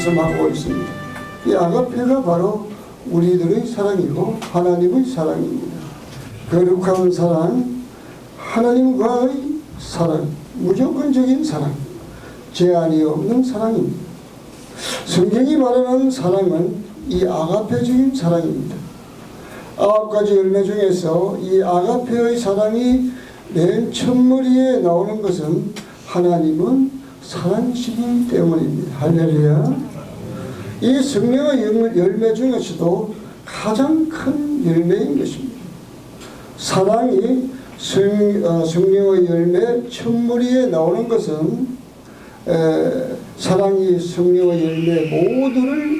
말씀하고 있습니다. 이 아가페가 바로 우리들의 사랑이고 하나님의 사랑입니다. 거룩한 사랑, 하나님과의 사랑, 무조건적인 사랑, 제한이 없는 사랑입니다. 성경이 말하는 사랑은 이 아가페적인 사랑입니다. 9가지 열매 중에서 이 아가페의 사랑이 맨 첫머리에 나오는 것은 하나님은 사랑이시기 때문입니다. 할렐루야. 이 성령의 열매 중에서도 가장 큰 열매인 것입니다. 사랑이 성령의 열매 첫머리에 나오는 것은 사랑이 성령의 열매 모두를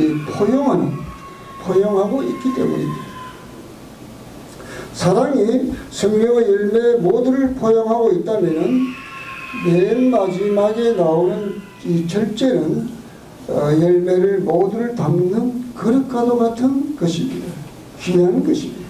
포용하고 있기 때문입니다. 사랑이 성령의 열매 모두를 포용하고 있다면 맨 마지막에 나오는 이 절제는 열매를 모두를 담는 그릇과도 같은 것입니다. 귀한 것입니다.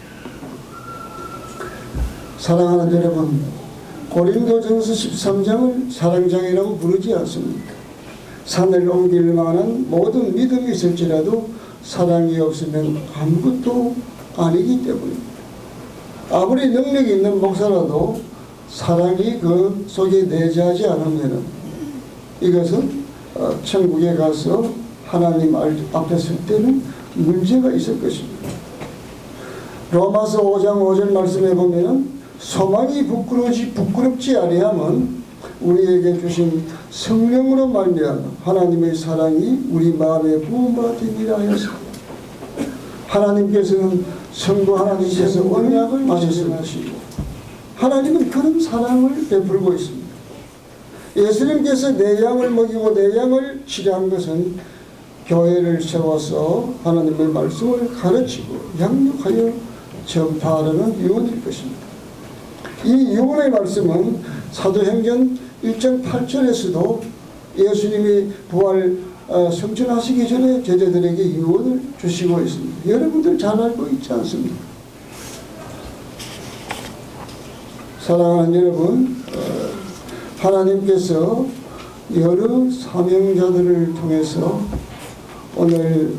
사랑하는 여러분, 고린도전서 13장을 사랑장이라고 부르지 않습니까? 산을 옮길 만한 모든 믿음이 있을지라도 사랑이 없으면 아무것도 아니기 때문입니다. 아무리 능력이 있는 목사라도 사랑이 그 속에 내재하지 않으면 이것은 천국에 가서 하나님 앞에 설 때는 문제가 있을 것입니다. 로마서 5장 5절 말씀해 보면 소망이 부끄럽지 아니하면 우리에게 주신 성령으로 말미암아 하나님의 사랑이 우리 마음에 부음바 되니라 하였습니다. 하나님께서는 성도 하나님께서 언약을 말씀하시고 하나님은 그런 사랑을 베풀고 있습니다. 예수님께서 내 양을 먹이고 내 양을 치료한 것은 교회를 세워서 하나님의 말씀을 가르치고 양육하여 전파하려는 유언일 것입니다. 이 유언의 말씀은 사도행전 1장 8절에서도 예수님이 부활 성천하시기 전에 제자들에게 유언을 주시고 있습니다. 여러분들 잘 알고 있지 않습니까? 사랑하는 여러분, 하나님께서 여러 사명자들을 통해서 오늘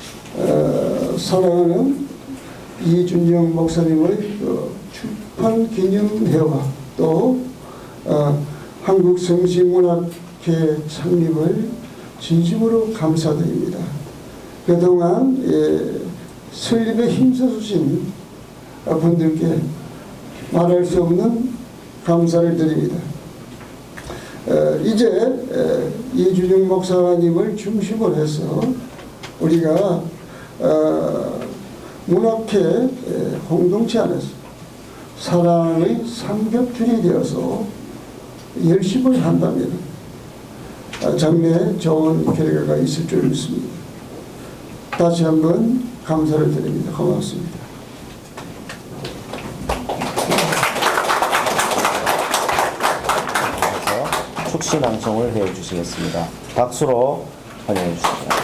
사랑하는 이준영 목사님의 출판 기념회와 또 한국성시문학회 창립을 진심으로 감사드립니다. 그동안 설립에 힘써주신 분들께 말할 수 없는 감사를 드립니다. 이제 이준영 목사님을 중심으로 해서 우리가 문학회 공동체 안에서 사랑의 삼겹줄이 되어서 열심을 한다면 장래에 좋은 결과가 있을 줄 믿습니다. 다시 한번 감사를 드립니다. 고맙습니다. 축시 낭송을 해주시겠습니다. 박수로 환영해 주십니다.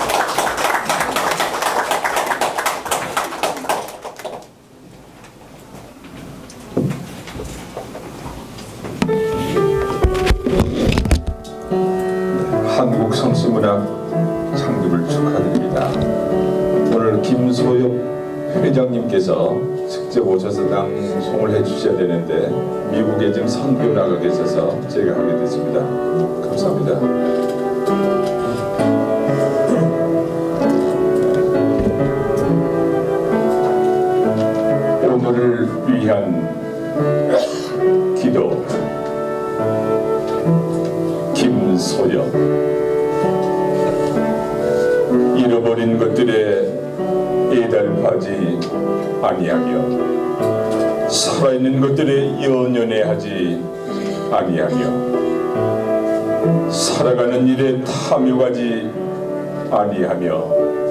한국 성시문학 창립을 축하드립니다. 오늘 김소엽 회장님께서 직접 오셔서 낭송을 해주셔야 되는데 미국에 지금 선교 나가 계셔서 제가 하게 됐습니다. 감사합니다. 오늘을 위한 기도. 김소엽. 잃어버린 것들에 애달파지 아니하며 살아있는 것들에 연연해하지 아니하며 살아가는 일에 탐욕하지 아니하며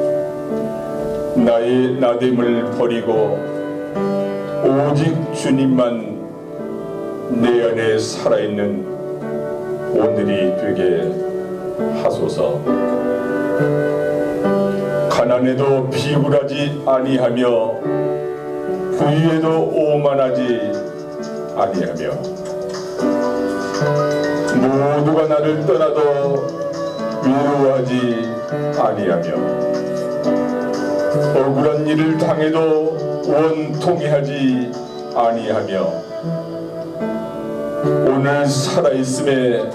나의 나됨을 버리고 오직 주님만 내 안에 살아있는 오늘이 되게 하소서. 가난에도 비굴하지 아니하며 부유에도 오만하지 아니하며 모두가 나를 떠나도 외로워하지 아니하며 억울한 일을 당해도 원통해하지 아니하며 오늘 살아있음에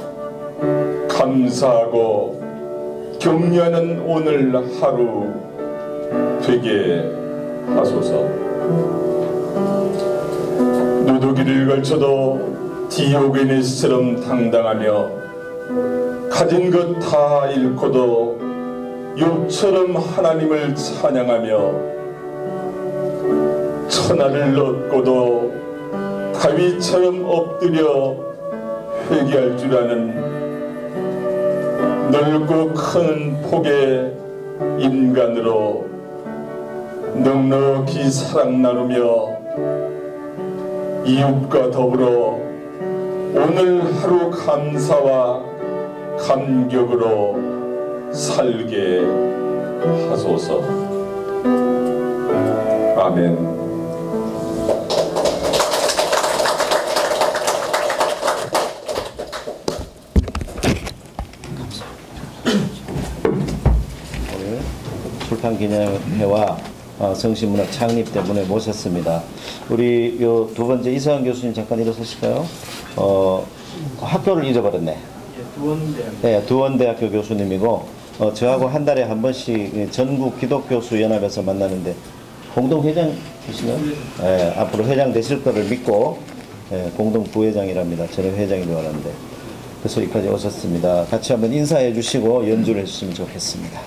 감사하고 격려하는 오늘 하루 되게 하소서. 누더기를 걸쳐도 디오게네스처럼 당당하며 가진 것 다 잃고도 욥처럼 하나님을 찬양하며 천하를 얻고도 다윗처럼 엎드려 회개할 줄 아는 넓고 큰 폭의 인간으로 넉넉히 사랑 나누며 이웃과 더불어 오늘 하루 감사와 감격으로 살게 하소서. 아멘. 오늘 출판기념회와 성신문학 창립 때문에 모셨습니다. 우리 요 두 번째 이상한 교수님 잠깐 일어서실까요? 학교를 잊어버렸네. 네, 두원대학교 교수님이고 저하고 한 달에 한 번씩 전국 기독교수연합에서 만나는데 공동회장이시나요? 네, 앞으로 회장 되실 거를 믿고 공동부회장이랍니다. 저는 회장인 줄 알았는데 그래서 여기까지 오셨습니다. 같이 한번 인사해 주시고 연주를 해주시면 좋겠습니다.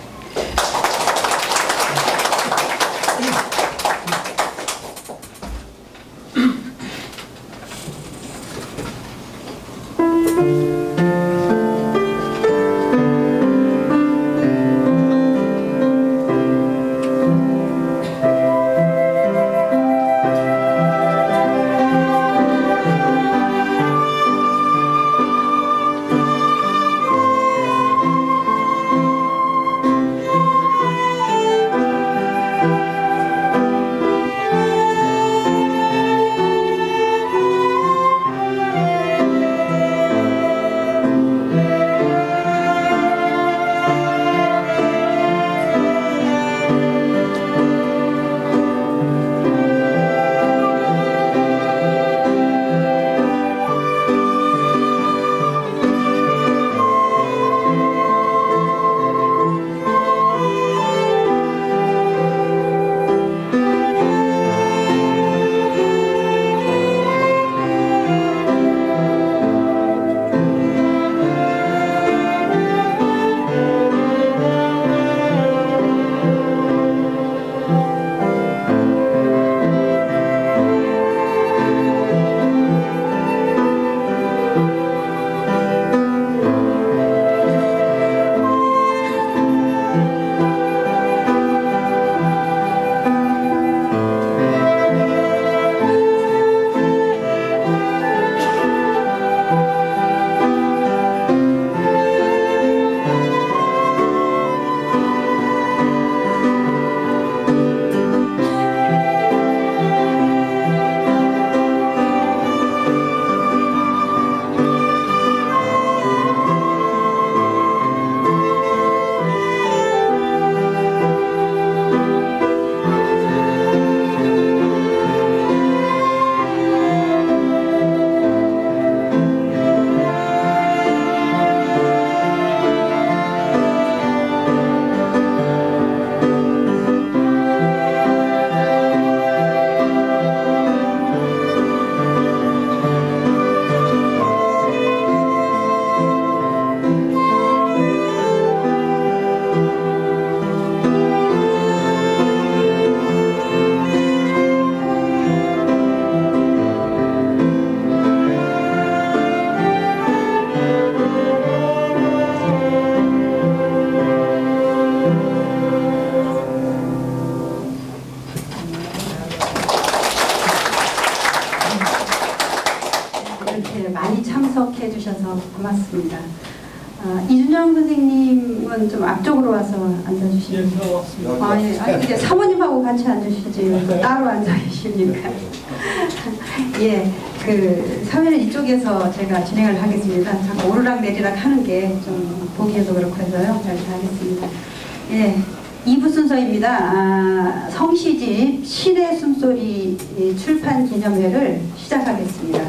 많이 참석해 주셔서 고맙습니다. 이준영 선생님은 좀 앞쪽으로 와서 앉아주시면. 예, 이제 사모님하고 같이 앉으시지 따로 앉아 계시니까. 예, 그 사회는 이쪽에서 제가 진행을 하겠습니다. 자꾸 오르락 내리락 하는 게 좀 보기에도 그렇고 해서요. 잘 하겠습니다. 예, 2부 순서입니다. 성시집 신의 숨소리 출판 기념회를 시작하겠습니다.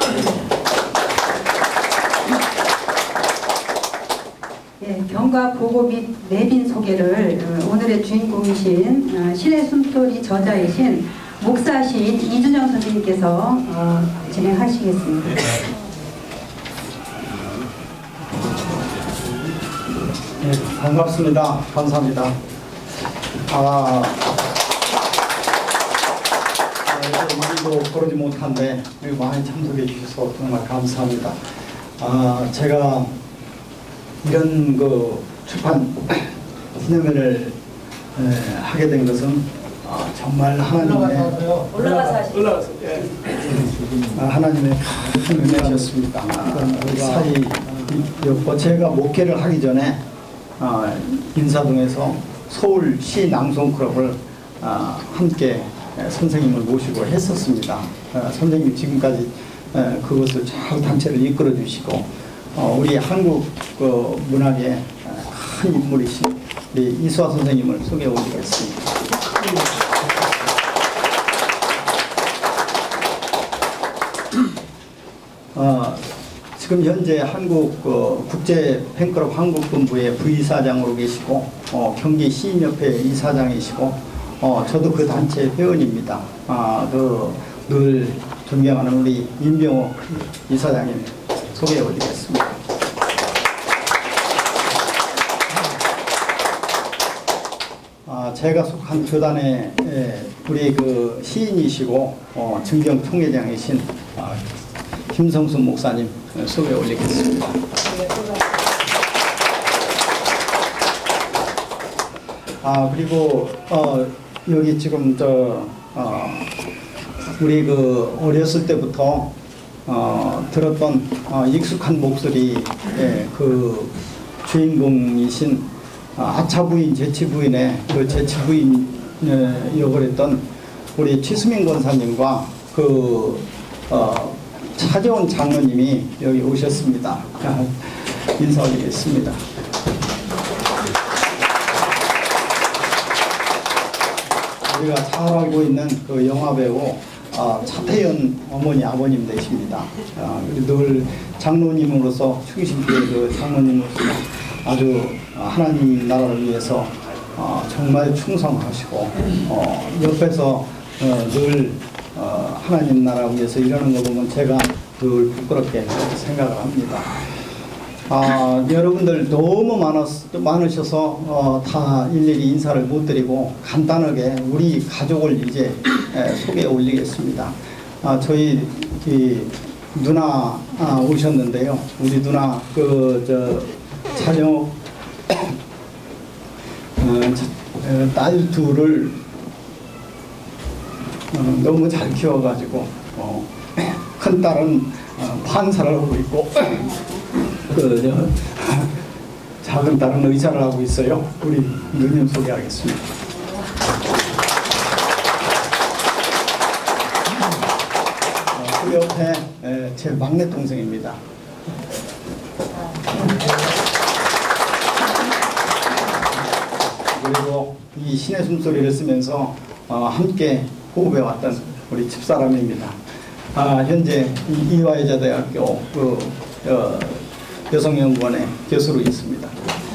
예, 경과 보고 및 내빈 소개를 오늘의 주인공이신 신의 숨소리 저자이신 목사신 이준영 선생님께서 진행하시겠습니다. 네, 반갑습니다. 감사합니다. 많이도 그러지 못한데 많이 참석해 주셔서 정말 감사합니다. 제가 이런 그 출판 기념회를 하게 된 것은 정말 하나님의 하나님의 큰 은혜였습니다. 사이였고 제가 목회를 하기 전에 인사동에서 서울 시 낭송 클럽을 함께 선생님을 모시고 했었습니다. 선생님이 지금까지 그것을 잘 단체를 이끌어 주시고 우리 한국 문학의 큰 인물이신 우리 이수아 선생님을 소개해 드리겠습니다. 지금 현재 한국 국제 팬클럽 한국본부의 부이사장으로 계시고 경기 시인협회 이사장이시고 저도 그 단체 회원입니다. 늘 존경하는 우리 임병호 이사장님 소개해 드리겠습니다. 제가 속한 교단의 우리 그 시인이시고 증경 총회장이신 김성순 목사님 소개 올리겠습니다. 그리고 여기 지금 우리 그 어렸을 때부터 들었던 익숙한 목소리의 그 주인공이신 아차부인 재치부인의 그 재치부인 역을 했던 우리 최수민 권사님과 그 차재원 장로님이 여기 오셨습니다. 인사드리겠습니다. 우리가 잘 알고 있는 그 영화배우 차태현 어머니 아버님 되십니다. 늘 장로님으로서 충신교회 그 장로님으로서 아주 하나님 나라를 위해서 정말 충성하시고 옆에서 늘 하나님 나라 위해서 일하는 거 보면 제가 늘 부끄럽게 생각을 합니다. 여러분들 너무 많으셔서 다 일일이 인사를 못 드리고 간단하게 우리 가족을 이제 소개해 올리겠습니다. 저희 누나 오셨는데요. 우리 누나 자녀 딸 둘을 너무 잘 키워가지고 큰 딸은 판사를 하고 있고 작은 딸은 의사를 하고 있어요. 우리 누님 소개하겠습니다. 그 옆에 제 막내 동생입니다. 그리고 이 신의 숨소리를 쓰면서 함께 호흡해왔던 우리 집사람입니다. 현재 이화여자대학교 여성연구원의 교수로 있습니다.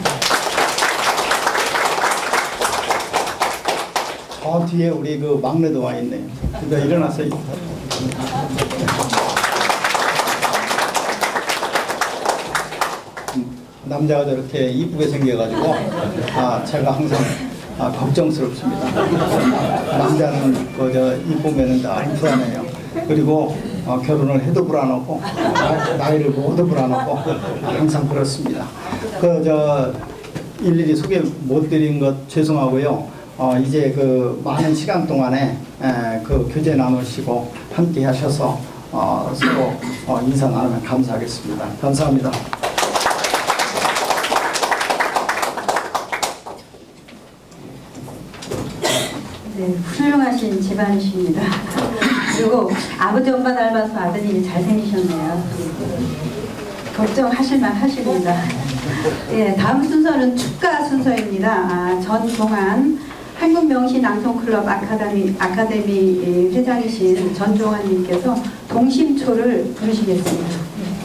저 뒤에 우리 그 막내도 와 있네요. 그러니까 일어나서 남자가 저렇게 이쁘게 생겨가지고 제가 항상 걱정스럽습니다. 남자는 그저 이쁘면은 다 불안해요. 그리고 결혼을 해도 불안하고 나이를 먹어도 불안하고 항상 그렇습니다. 일일이 소개 못 드린 것 죄송하고요. 이제 그 많은 시간 동안에 그 교제 나누시고 함께 하셔서 서로 인사 나누면 감사하겠습니다. 감사합니다. 네, 훌륭하신 집안이십니다. 그리고 아버지 엄마 닮아서 아드님이 잘생기셨네요. 걱정하실만 하십니다. 예, 다음 순서는 축가 순서입니다. 전종환 한국명시낭송클럽 아카데미 회장이신 전종환님께서 동심초를 부르시겠습니다.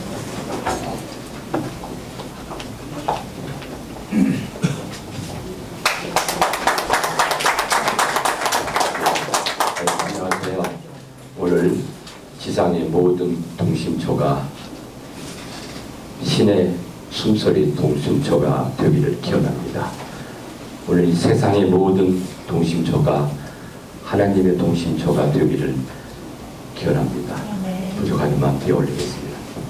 안녕하세요. 오늘 지상의 모든 동심초가 신의 숨소리 동심초가 되기를 기원합니다. 오늘 이 세상의 모든 동심초가 하나님의 동심초가 되기를 기원합니다. 부족한 이만 뒤에 올리겠습니다.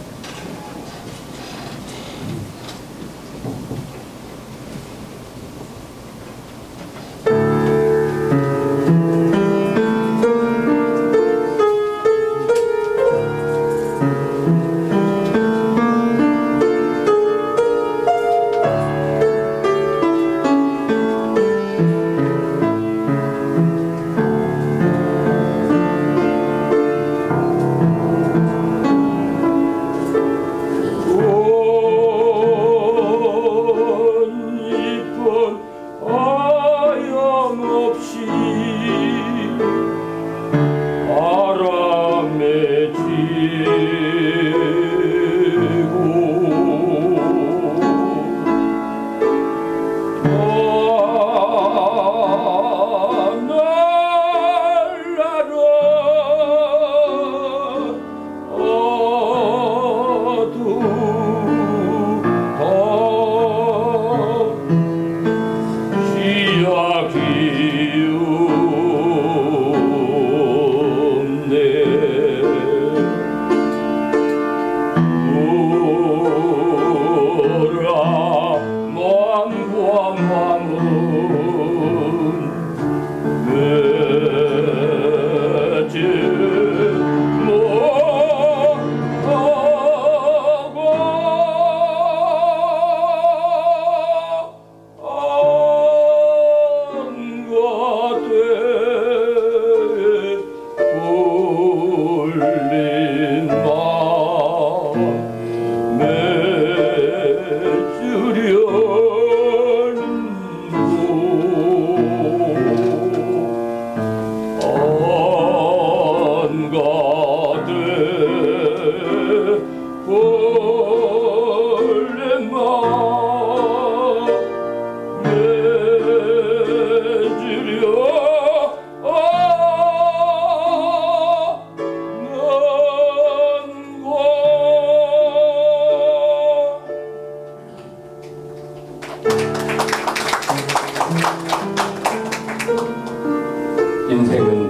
인생은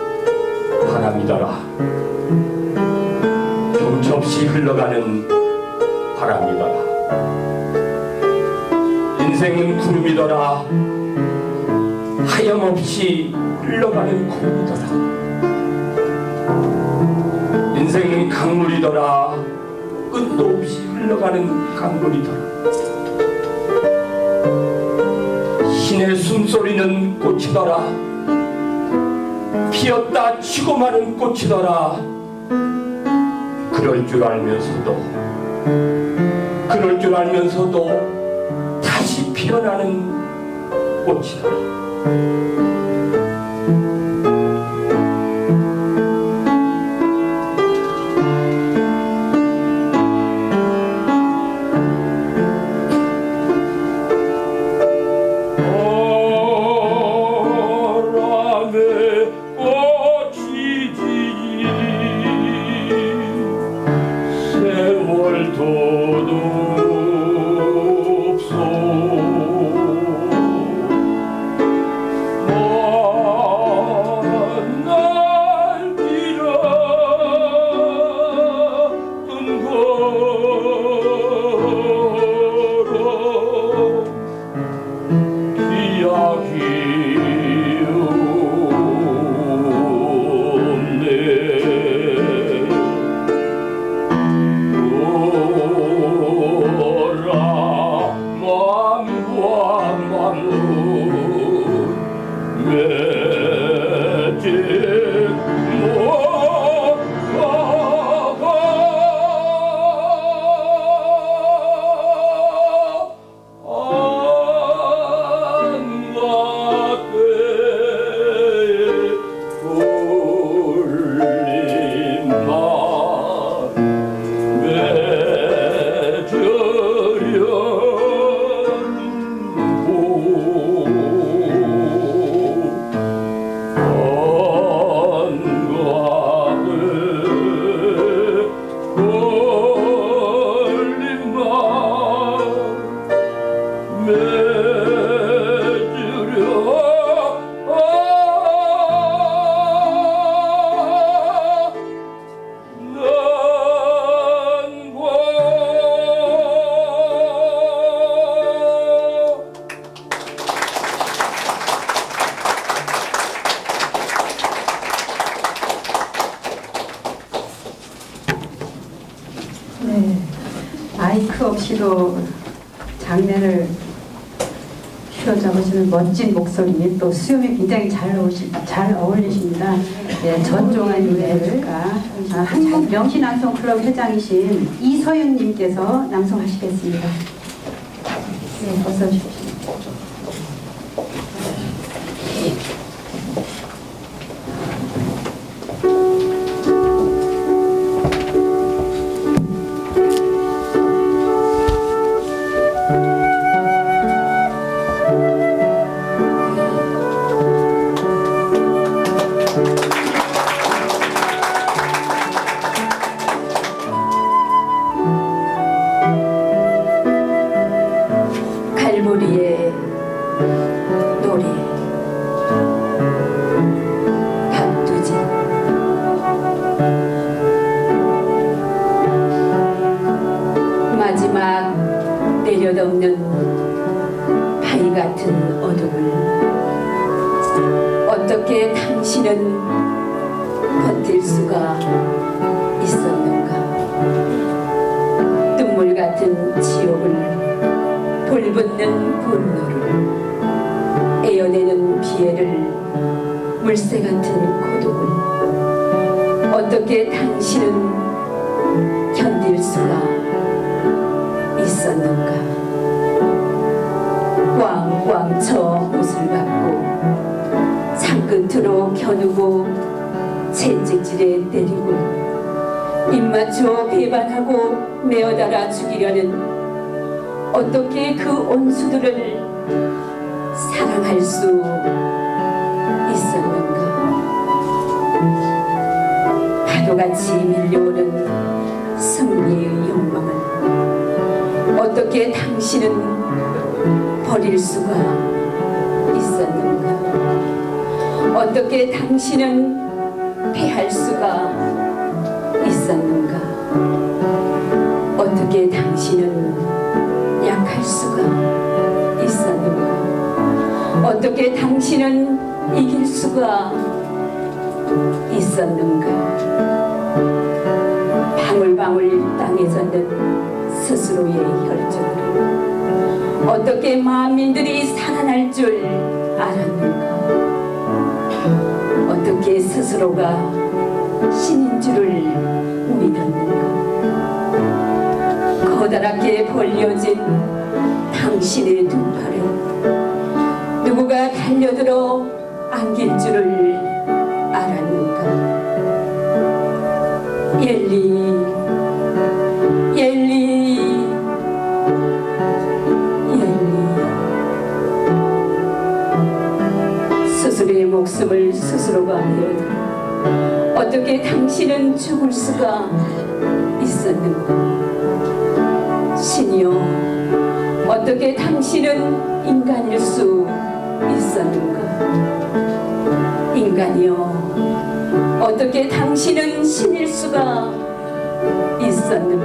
바람이더라. 경첩없이 흘러가는 바람이더라. 인생은 구름이더라. 하염없이 흘러가는 구름이더라. 인생은 강물이더라. 끝도 없이 흘러가는 강물이더라. 신의 숨소리는 꽃이더라. 피었다 치고 마는 꽃이더라. 그럴 줄 알면서도 다시 피어나는 꽃이더라. 오 마이크 없이도 장면을 휘어잡으시는 멋진 목소리, 또 수염이 굉장히 잘 어울리십니다. 네, 전종환 노래가 한국 명시낭송클럽 회장이신 이서윤님께서 낭송하시겠습니다. 네, 어서 주십시오. 갈보리의 노래 박두진. 마지막 내려덮는 바위 같은 어둠을 어떻게 당신은 버틸 수가 있었는가. 눈물 같은 지옥을 돌붙는 분노를 에어내는 피해를 물새 같은 고독을 어떻게 당신은 견딜 수가 있었는가. 꽝꽝 쳐 못을 받고 창끝으로 겨누고 채찍질에 때리고 입맞춰 배반하고 메어달아 죽이려는 어떻게 그 온수들을 사랑할 수 있었는가. 파도같이 밀려오는 승리의 욕망을 어떻게 당신은 버릴 수가 있었는가. 어떻게 당신은 패할 수가 있었는가. 어떻게 당신은 약할 수가 있었는가. 어떻게 당신은 이길 수가 있었는가. 방울방울 땅에 젖는 스스로의 혈전으로 어떻게 만민들이 살아날 줄 알았는가. 어떻게 스스로가 신인 줄을 믿었는가. 커다랗게 벌려진 당신의 두 팔에 누구가 달려들어 안길 줄을 알았는가. 옐리 옐리 옐리. 스스로의 목숨을 스스로가 내어들어 어떻게 당신은 죽을 수가 있었는가. 신이여, 어떻게 당신은 인간일 수 있었는가. 인간이여, 어떻게 당신은 신일 수가 있었는가.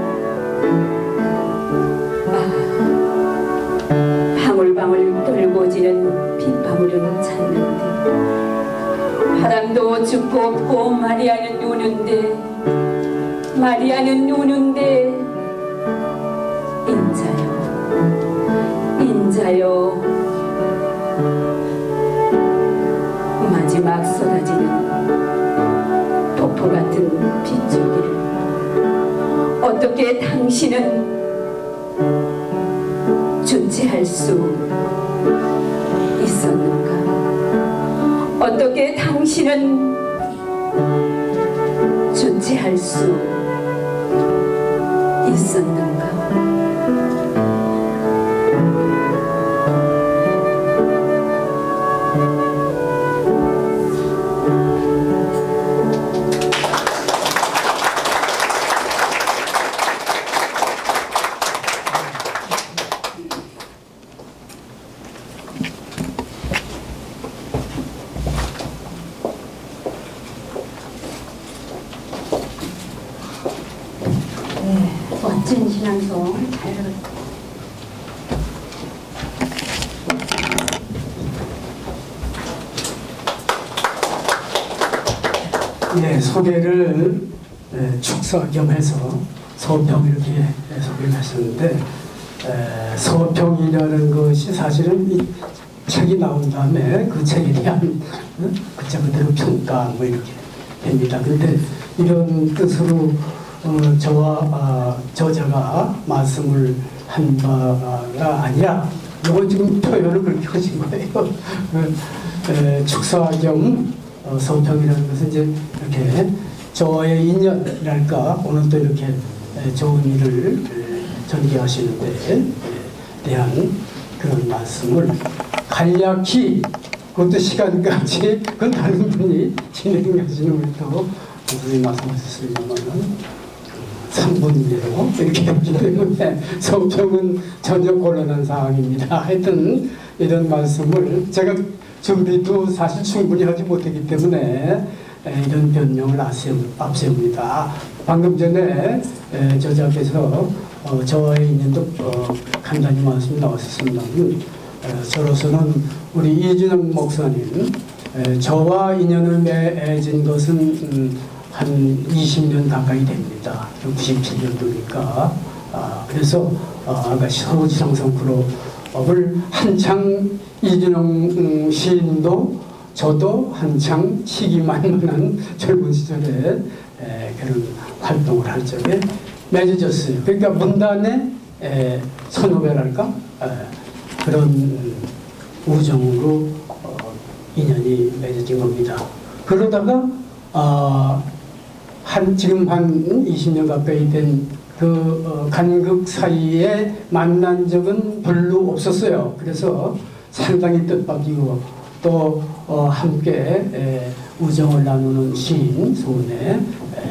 방울방울 떨고 지는 빗방울은 찼는데 바람도 죽고 없고 마리아는 우는데 마리아는 우는데 인자여 마지막 쏟아지는 폭포 같은 빗줄기를 어떻게 당신은 주체할 수 있었는가? 어떻게 당신은 주체할 수 있었는가? 멋진 신앙송 잘 들었습니다. 네, 소개를 축사 겸해서 서평 이렇게 소개를 하셨는데 서평이라는 것이 사실은 이 책이 나온 다음에 그 책에 대한 글자 그대로 평가 뭐 이렇게 됩니다. 근데 이런 뜻으로 저와 저자가 말씀을 한 바가 아니라 이건 지금 표현을 그렇게 하신 거예요. 축사 겸 서평이라는 것은 이제 이렇게 저의 인연이랄까 오늘 또 이렇게 좋은 일을 전개하시는 데 대한 그런 말씀을 간략히 그것도 시간까지 그 다른 분이 진행하시는 우리 또 선생님 말씀하셨습니다만은 3분 이내로 이렇게 했기 때문에 서평은 전혀 곤란한 상황입니다. 하여튼 이런 말씀을 제가 준비도 사실 충분히 하지 못했기 때문에 이런 변명을 앞세웁니다. 방금 전에 저자께서 저와의 인연도 간단히 말씀이 나왔었습니다. 저로서는 우리 이준영 목사님 저와 인연을 맺은 것은 한 20년 가까이 됩니다. 97년도니까. 그래서 아까 서울지상성 클럽을 한창 이준영 시인도 저도 한창 시기만만한 젊은 시절에 그런 활동을 할 적에 맺어졌어요. 그러니까 문단의 선후배랄까 그런 우정으로 인연이 맺어진 겁니다. 그러다가 지금 한 20년 가까이 된 그 간극 사이에 만난 적은 별로 없었어요. 그래서 상당히 뜻밖이고 또 함께 우정을 나누는 시인 소은의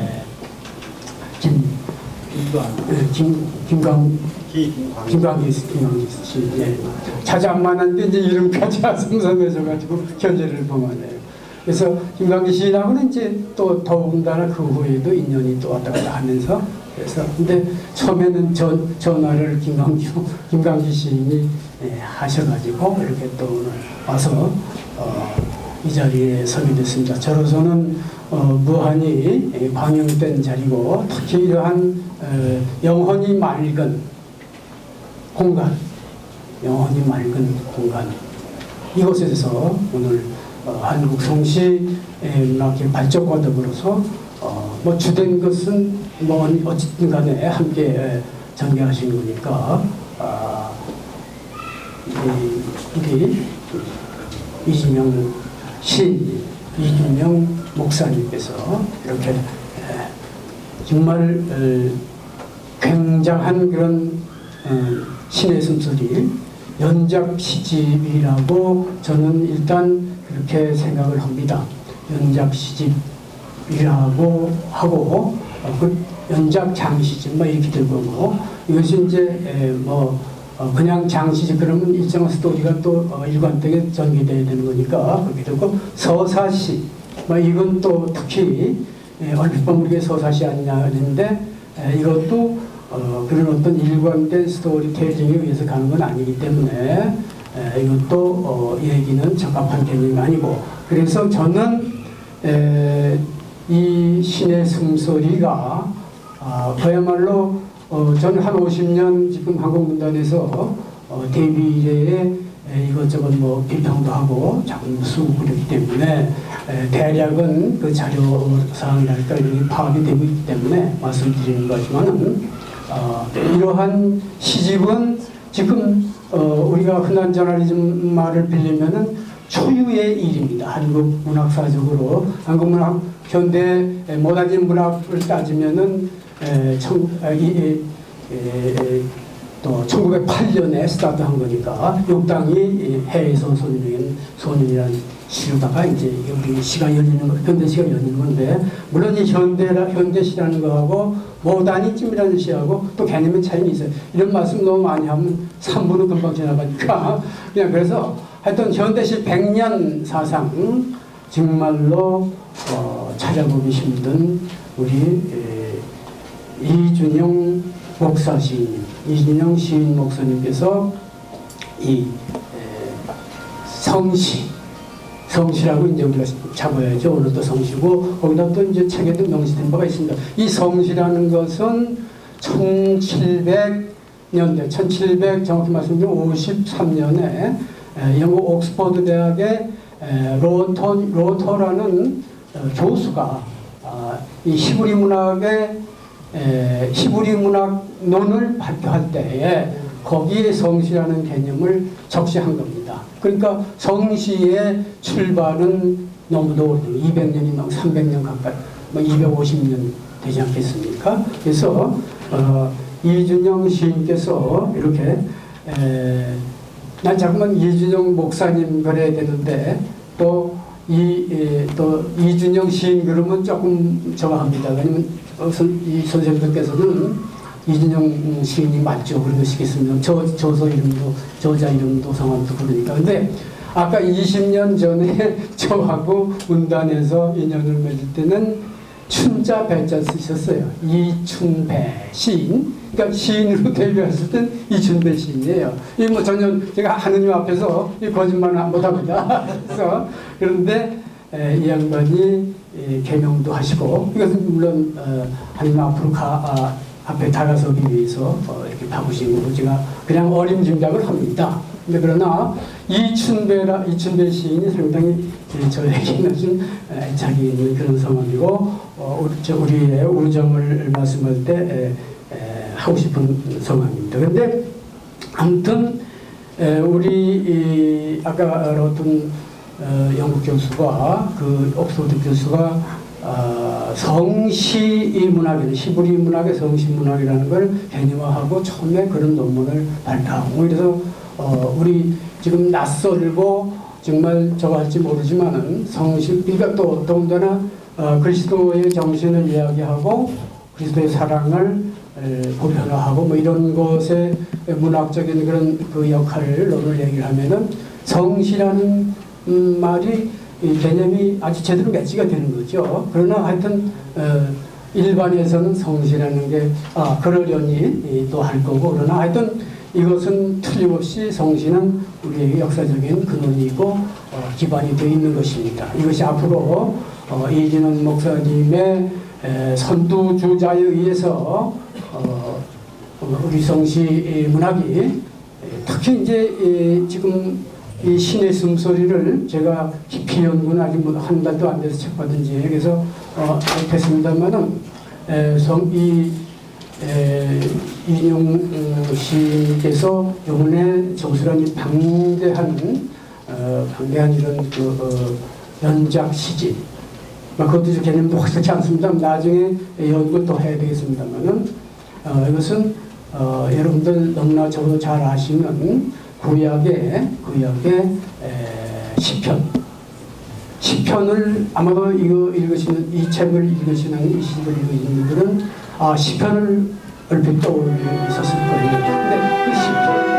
김광기 씨 자주 안 만났는데 이제 이름까지 아슴삼해져가지고 현재를 범하네요. 그래서 김광기 시인하고는 이제 또 더군다나 그 후에도 인연이 또 왔다 갔다 하면서 그래서 근데 처음에는 전화를 김광기 시인이 하셔가지고 이렇게 또 오늘 와서 이 자리에 서게 됐습니다. 저로서는 무한히 방영된 자리고 특히 이러한 영혼이 맑은 공간, 이곳에서 오늘 한국 성시 문학의 발전과 더불어서 뭐 주된 것은 뭐 어쨌든 간에 함께 전개하신 거니까 우리 이준영 시인, 이준영 목사님께서 이렇게 정말 굉장한 그런 신의 숨소리 연작 시집이라고 저는 일단 그렇게 생각을 합니다. 연작 시집이라고 하고 그 연작 장시집 뭐 이렇게 들고 뭐 이것이 이제 그냥 장시집 그러면 일정한 스토리가 또 일관되게 전개돼야 되는 거니까 그렇게 되고 서사시 뭐 이건 또 특히 얼핏 보면 이게 서사시 아니냐 하는데 이것도 그런 어떤 일관된 스토리텔링에 의해서 가는 건 아니기 때문에 이것도 얘기는 적합한 개념이 아니고 그래서 저는 이 신의 숨소리가 그야말로 저는 한 50년 지금 한국문단에서 데뷔 이래에 이것저것 뭐 비평도 하고 작품 쓰고 그렇기 때문에 대략은 그 자료사항이랄까 이런 파악이 되고 있기 때문에 말씀드리는 거지만은 이러한 시집은 지금 우리가 흔한 저널리즘 말을 빌리면은 초유의 일입니다. 한국 문학사적으로 한국 문학 현대 모더니즘 문학을 따지면은 또 1908년에 스타트한 거니까 욕당이 해외에서 소년이라는 시로다가 이제 우리 시가 열리는 거, 현대 시가 열리는 건데 물론 이 현대시라는 거하고 모더니즘이라는 시하고 또 개념의 차이는 있어요. 이런 말씀 너무 많이 하면 3분은 금방 지나가니까 그냥 그래서 하여튼 현대시 100년 사상 정말로 찾아보기 힘든 우리 이준영 목사 시인님, 이준영 시인 목사님께서 이 성시라고 이제 우리가 잡아야죠. 오늘도 성시고 거기다 또 이제 책에도 명시된 바가 있습니다. 이 성시라는 것은 1700년대, 1700 정확히 말씀드리면 53년에 영국 옥스퍼드 대학의 로터라는 교수가 이 히브리 문학론을 발표할 때에 거기에 성시라는 개념을 적시한 겁니다. 그러니까 성시의 출발은 너무도 오래돼요. 200년이 넘고 300년 가까이, 250년 되지 않겠습니까? 그래서 이준영 시인께서 이렇게 난 자꾸만 이준영 목사님 그래야 되는데 또 이준영 시인 그러면 조금 저항합니다. 왜냐면 이 선생님들께서는 이준영 시인이 맞죠. 그러시겠습니다. 저서 이름도, 저자 이름도 성함도 그러니까. 근데 아까 20년 전에 저하고 문단에서 인연을 맺을 때는 춘자 배자 쓰셨어요. 이춘배 시인. 그러니까 시인으로 데뷔했을 땐 이춘배 시인이에요. 이 뭐 전혀 제가 하느님 앞에서 이 거짓말은 못합니다. 그래서 그런데 이 양반이 개명도 하시고 이것은 물론 하느님 앞으로 앞에 다가서기 위해서 이렇게 바꾸신 거고 제가 그냥 어림짐작을 합니다. 근데 그러나 이춘배 시인이 상당히 저에게는 좀 애착이 있는 그런 성함이고 우리의 우정을 말씀할 때 하고 싶은 성함입니다. 그런데 아무튼 우리 아까 어떤 영국 교수가 그 옥스퍼드 교수가 성시 문학이라는 히브리 문학의 성시 문학이라는 걸 개념화하고 처음에 그런 논문을 발표하고 그래서 우리 지금 낯설고 정말 저거 할지 모르지만은 성시 그러니까 또 더군다나 그리스도의 정신을 이야기하고 그리스도의 사랑을 보편화하고 뭐 이런 것에 문학적인 그런 그 역할론을 얘기를 하면은 성시라는 말이 이 개념이 아주 제대로 매치가 되는 거죠. 그러나 하여튼 일반에서는 성시라는 게 그러려니 또 할 거고 그러나 하여튼 이것은 틀림없이 성시는 우리에게 역사적인 근원이고 기반이 되어 있는 것입니다. 이것이 앞으로 이진원 목사님의 선두주자에 의해서 우리 성시 문학이 특히 이제 지금 이 신의 숨소리를 제가 깊이 연구는 아직 한 달도 안 돼서 책 받은 지 그래서 못했습니다만은 이인용 씨께서 이번에 조수란이 방대한 이런 그 연작 시집 그것도 개념도 확실치 않습니다. 나중에 연구 또 해야 되겠습니다만은 이것은 여러분들 너무나 저도 잘 아시는 구약의 시편을 아마도 이거 읽으시는 이 책을 읽으시는 이 시를 읽으시는 분들은 시편을 얼핏 떠올리셨을 거예요. 근데 그 시편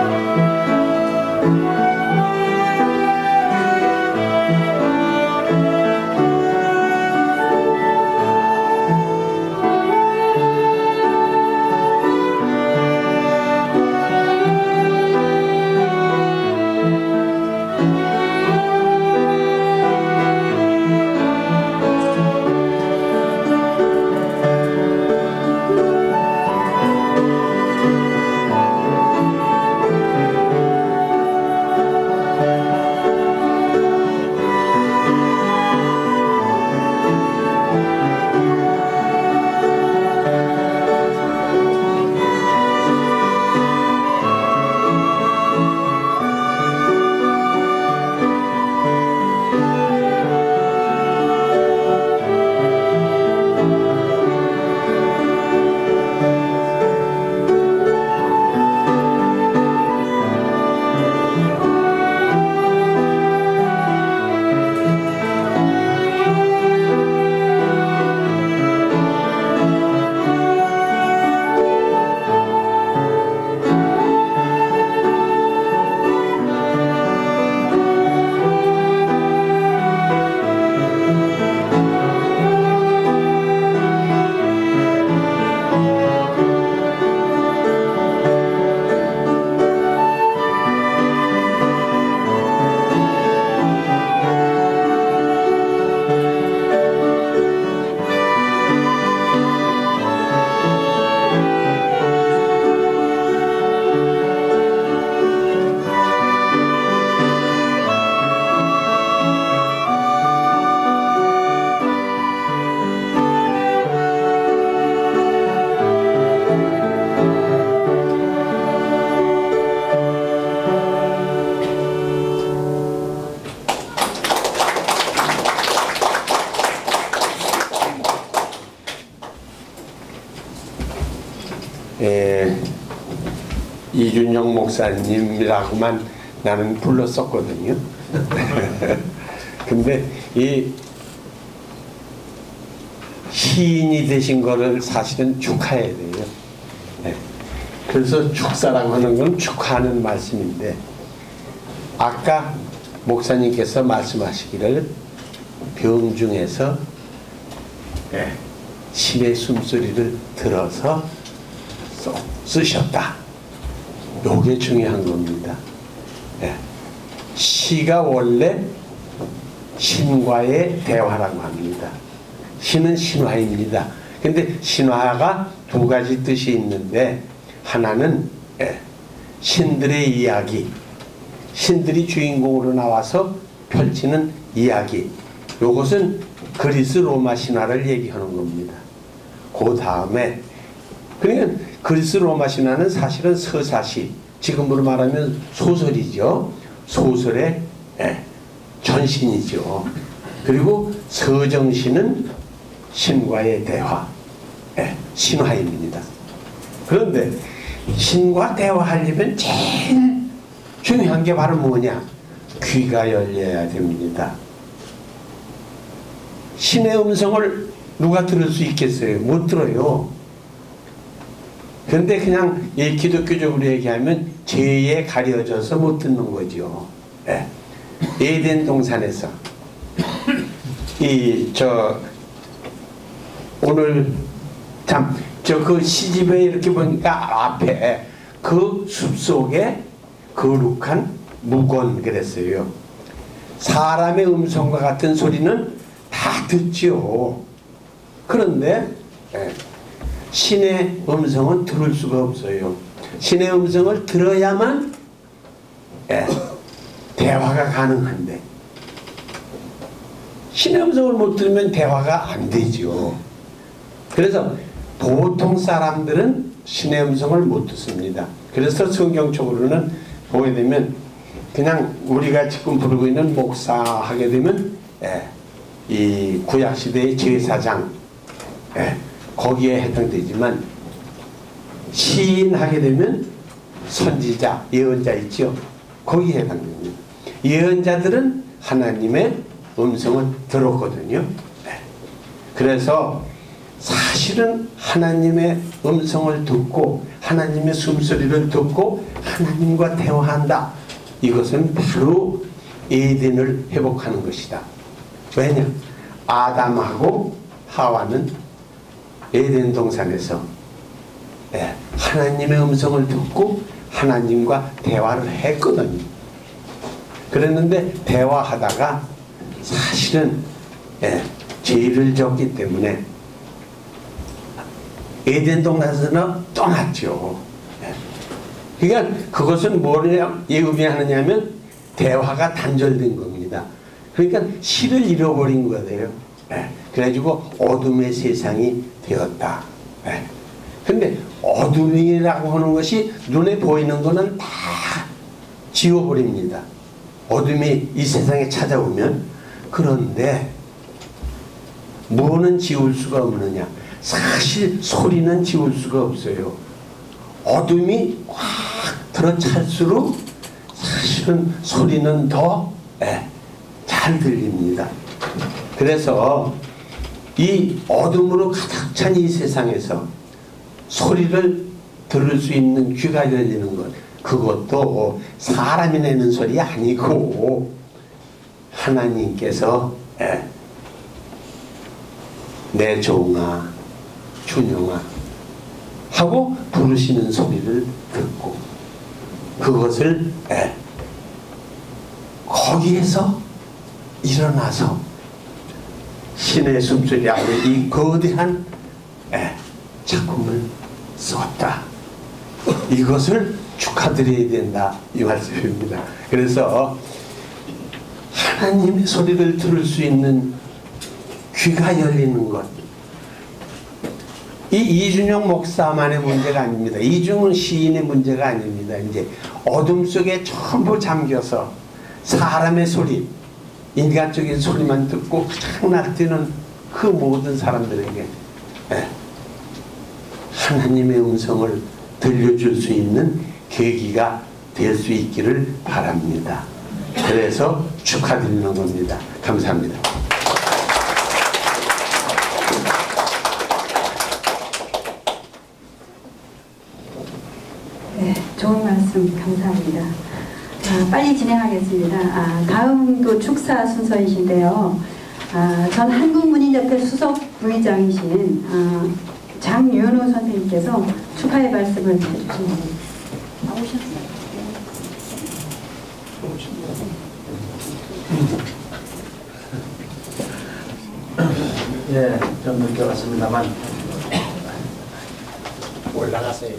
이준영 목사님이라고만 나는 불렀었거든요. 근데 이 시인이 되신 거를 사실은 축하해야 돼요. 네. 그래서 축사라고 하는 건 축하하는 말씀인데, 아까 목사님께서 말씀하시기를 병중에서 신의 숨소리를 들어서 쓰셨다. 요게 중요한 겁니다. 시가 원래 신과의 대화라고 합니다. 시는 신화입니다. 근데 신화가 두 가지 뜻이 있는데, 하나는 신들의 이야기, 신들이 주인공으로 나와서 펼치는 이야기, 요것은 그리스 로마 신화를 얘기하는 겁니다. 그 다음에, 그러니까 그리스 로마 신화는 사실은 서사시, 지금으로 말하면 소설이죠. 소설의 전신이죠. 그리고 서정시는 신과의 대화, 신화입니다. 그런데 신과 대화하려면 제일 중요한 게 바로 뭐냐? 귀가 열려야 됩니다. 신의 음성을 누가 들을 수 있겠어요? 못 들어요. 그런데 그냥 기독교적으로 얘기하면 죄에 가려져서 못 듣는 거죠. 에덴 동산에서 오늘 참 그 시집에 이렇게 보니까 앞에 그 숲속에 거룩한 묵원 그랬어요. 사람의 음성과 같은 소리는 다 듣지요. 그런데 신의 음성은 들을 수가 없어요. 신의 음성을 들어야만 대화가 가능한데, 신의 음성을 못 들으면 대화가 안 되죠. 그래서 보통 사람들은 신의 음성을 못 듣습니다. 그래서 성경적으로는 보게 되면 그냥 우리가 지금 부르고 있는 목사 하게 되면 이 구약시대의 제사장 거기에 해당되지만, 시인 하게 되면 선지자, 예언자 있죠. 거기에 해당됩니다. 예언자들은 하나님의 음성을 들었거든요. 그래서 사실은 하나님의 음성을 듣고 하나님의 숨소리를 듣고 하나님과 대화한다. 이것은 바로 에덴을 회복하는 것이다. 왜냐? 아담하고 하와는 에덴 동산에서 하나님의 음성을 듣고 하나님과 대화를 했거든요. 그랬는데 대화하다가 사실은 죄를 졌기 때문에 에덴 동산에서 떠났죠. 그러니까 그것은 뭐를 의미하느냐면 대화가 단절된 겁니다. 그러니까 실을 잃어버린 거예요. 그래가지고 어둠의 세상이 되었다. 근데 어둠이라고 하는 것이 눈에 보이는 거는 다 지워버립니다. 어둠이 이 세상에 찾아오면. 그런데 뭐는 지울 수가 없느냐? 사실 소리는 지울 수가 없어요. 어둠이 확 들어찰수록 사실은 소리는 더 잘 들립니다. 그래서 이 어둠으로 가득 찬 이 세상에서 소리를 들을 수 있는 귀가 열리는 것, 그것도 사람이 내는 소리 아니고 하나님께서 내 종아 준영아 하고 부르시는 소리를 듣고, 그것을 거기에서 일어나서 신의 숨소리 앞에 이 거대한 작품을 썼다. 이것을 축하드려야 된다, 이 말씀입니다. 그래서 하나님의 소리를 들을 수 있는 귀가 열리는 것, 이 이준영 목사만의 문제가 아닙니다. 이준영 시인의 문제가 아닙니다. 이제 어둠 속에 전부 잠겨서 사람의 소리, 인간적인 소리만 듣고 그냥 날뛰는 그 모든 사람들에게 하나님의 음성을 들려줄 수 있는 계기가 될 수 있기를 바랍니다. 그래서 축하드리는 겁니다. 감사합니다. 네, 좋은 말씀 감사합니다. 빨리 진행하겠습니다. 다음도 축사 순서이신데요. 전 한국문인협회 수석 부의장이신 장윤호 선생님께서 축하의 말씀을 해주십니다. 나오셨어요. 예, 좀 늦게 왔습니다만 올라갔어요.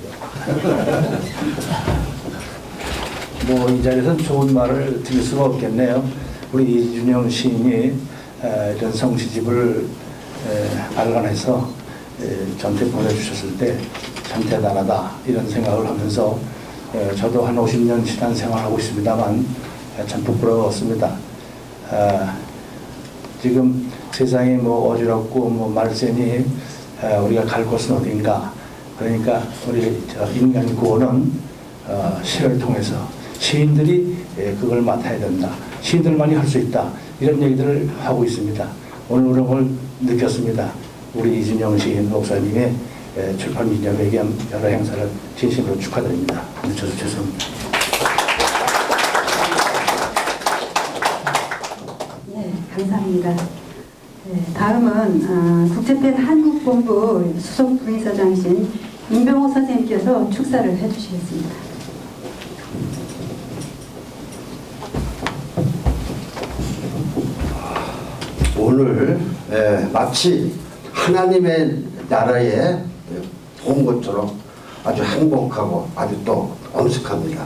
뭐 이 자리에서 좋은 말을 드릴 수가 없겠네요. 우리 이준영 시인이 이런 성시집을 알간해서 저한테 보내주셨을 때 참 대단하다 이런 생각을 하면서 저도 한 50년 지난 생활하고 있습니다만 참 부끄러웠습니다. 지금 세상이 뭐 어지럽고 뭐 말세니 우리가 갈 곳은 어딘가. 그러니까 우리 인간 구원은 시를 통해서 시인들이 그걸 맡아야 된다. 시인들만이 할 수 있다. 이런 얘기들을 하고 있습니다. 오늘 그런 걸 느꼈습니다. 우리 이준영 시인 목사님의 출판 기념회견 여러 행사를 진심으로 축하드립니다. 늦어서 죄송합니다. 네, 감사합니다. 네, 다음은 국제팬 한국본부 수석 부의사장이신 임병호 선생님께서 축사를 해주시겠습니다. 오늘 마치 하나님의 나라에 온 것처럼 아주 행복하고 아주 또 엄숙합니다.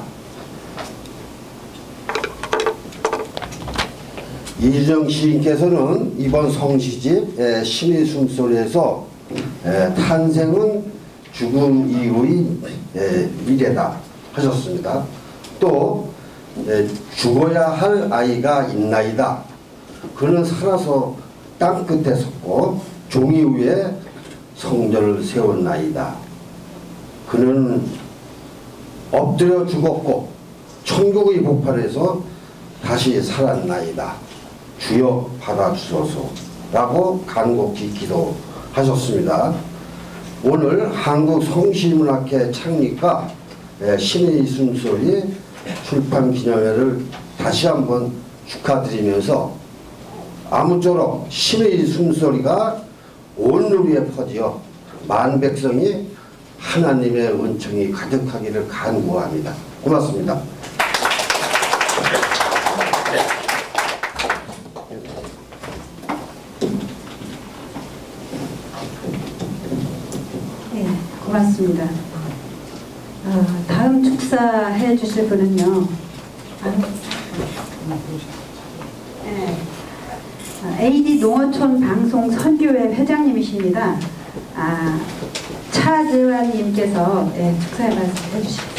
이준영 시인께서는 이번 성시집 신의 숨소리에서 탄생은 죽음 이후의 미래다 하셨습니다. 또 죽어야 할 아이가 있나이다. 그는 살아서 땅끝에 섰고 종이 위에 성전을 세웠나이다. 그는 엎드려 죽었고 천국의 복판에서 다시 살았나이다. 주여 받아주소서 라고 간곡히 기도하셨습니다. 오늘 한국 성시문학회 창립과 신의 숨소리 출판 기념회를 다시 한번 축하드리면서 아무쪼록 신의 숨소리가 온 누리에 퍼지어 만 백성이 하나님의 은총이 가득하기를 간구합니다. 고맙습니다. 네, 고맙습니다. 다음 축사해 주실 분은요. 네. AD 농어촌 방송 선교회 회장님이십니다. 차즈환님께서 축사의 말씀 해주시겠습니다.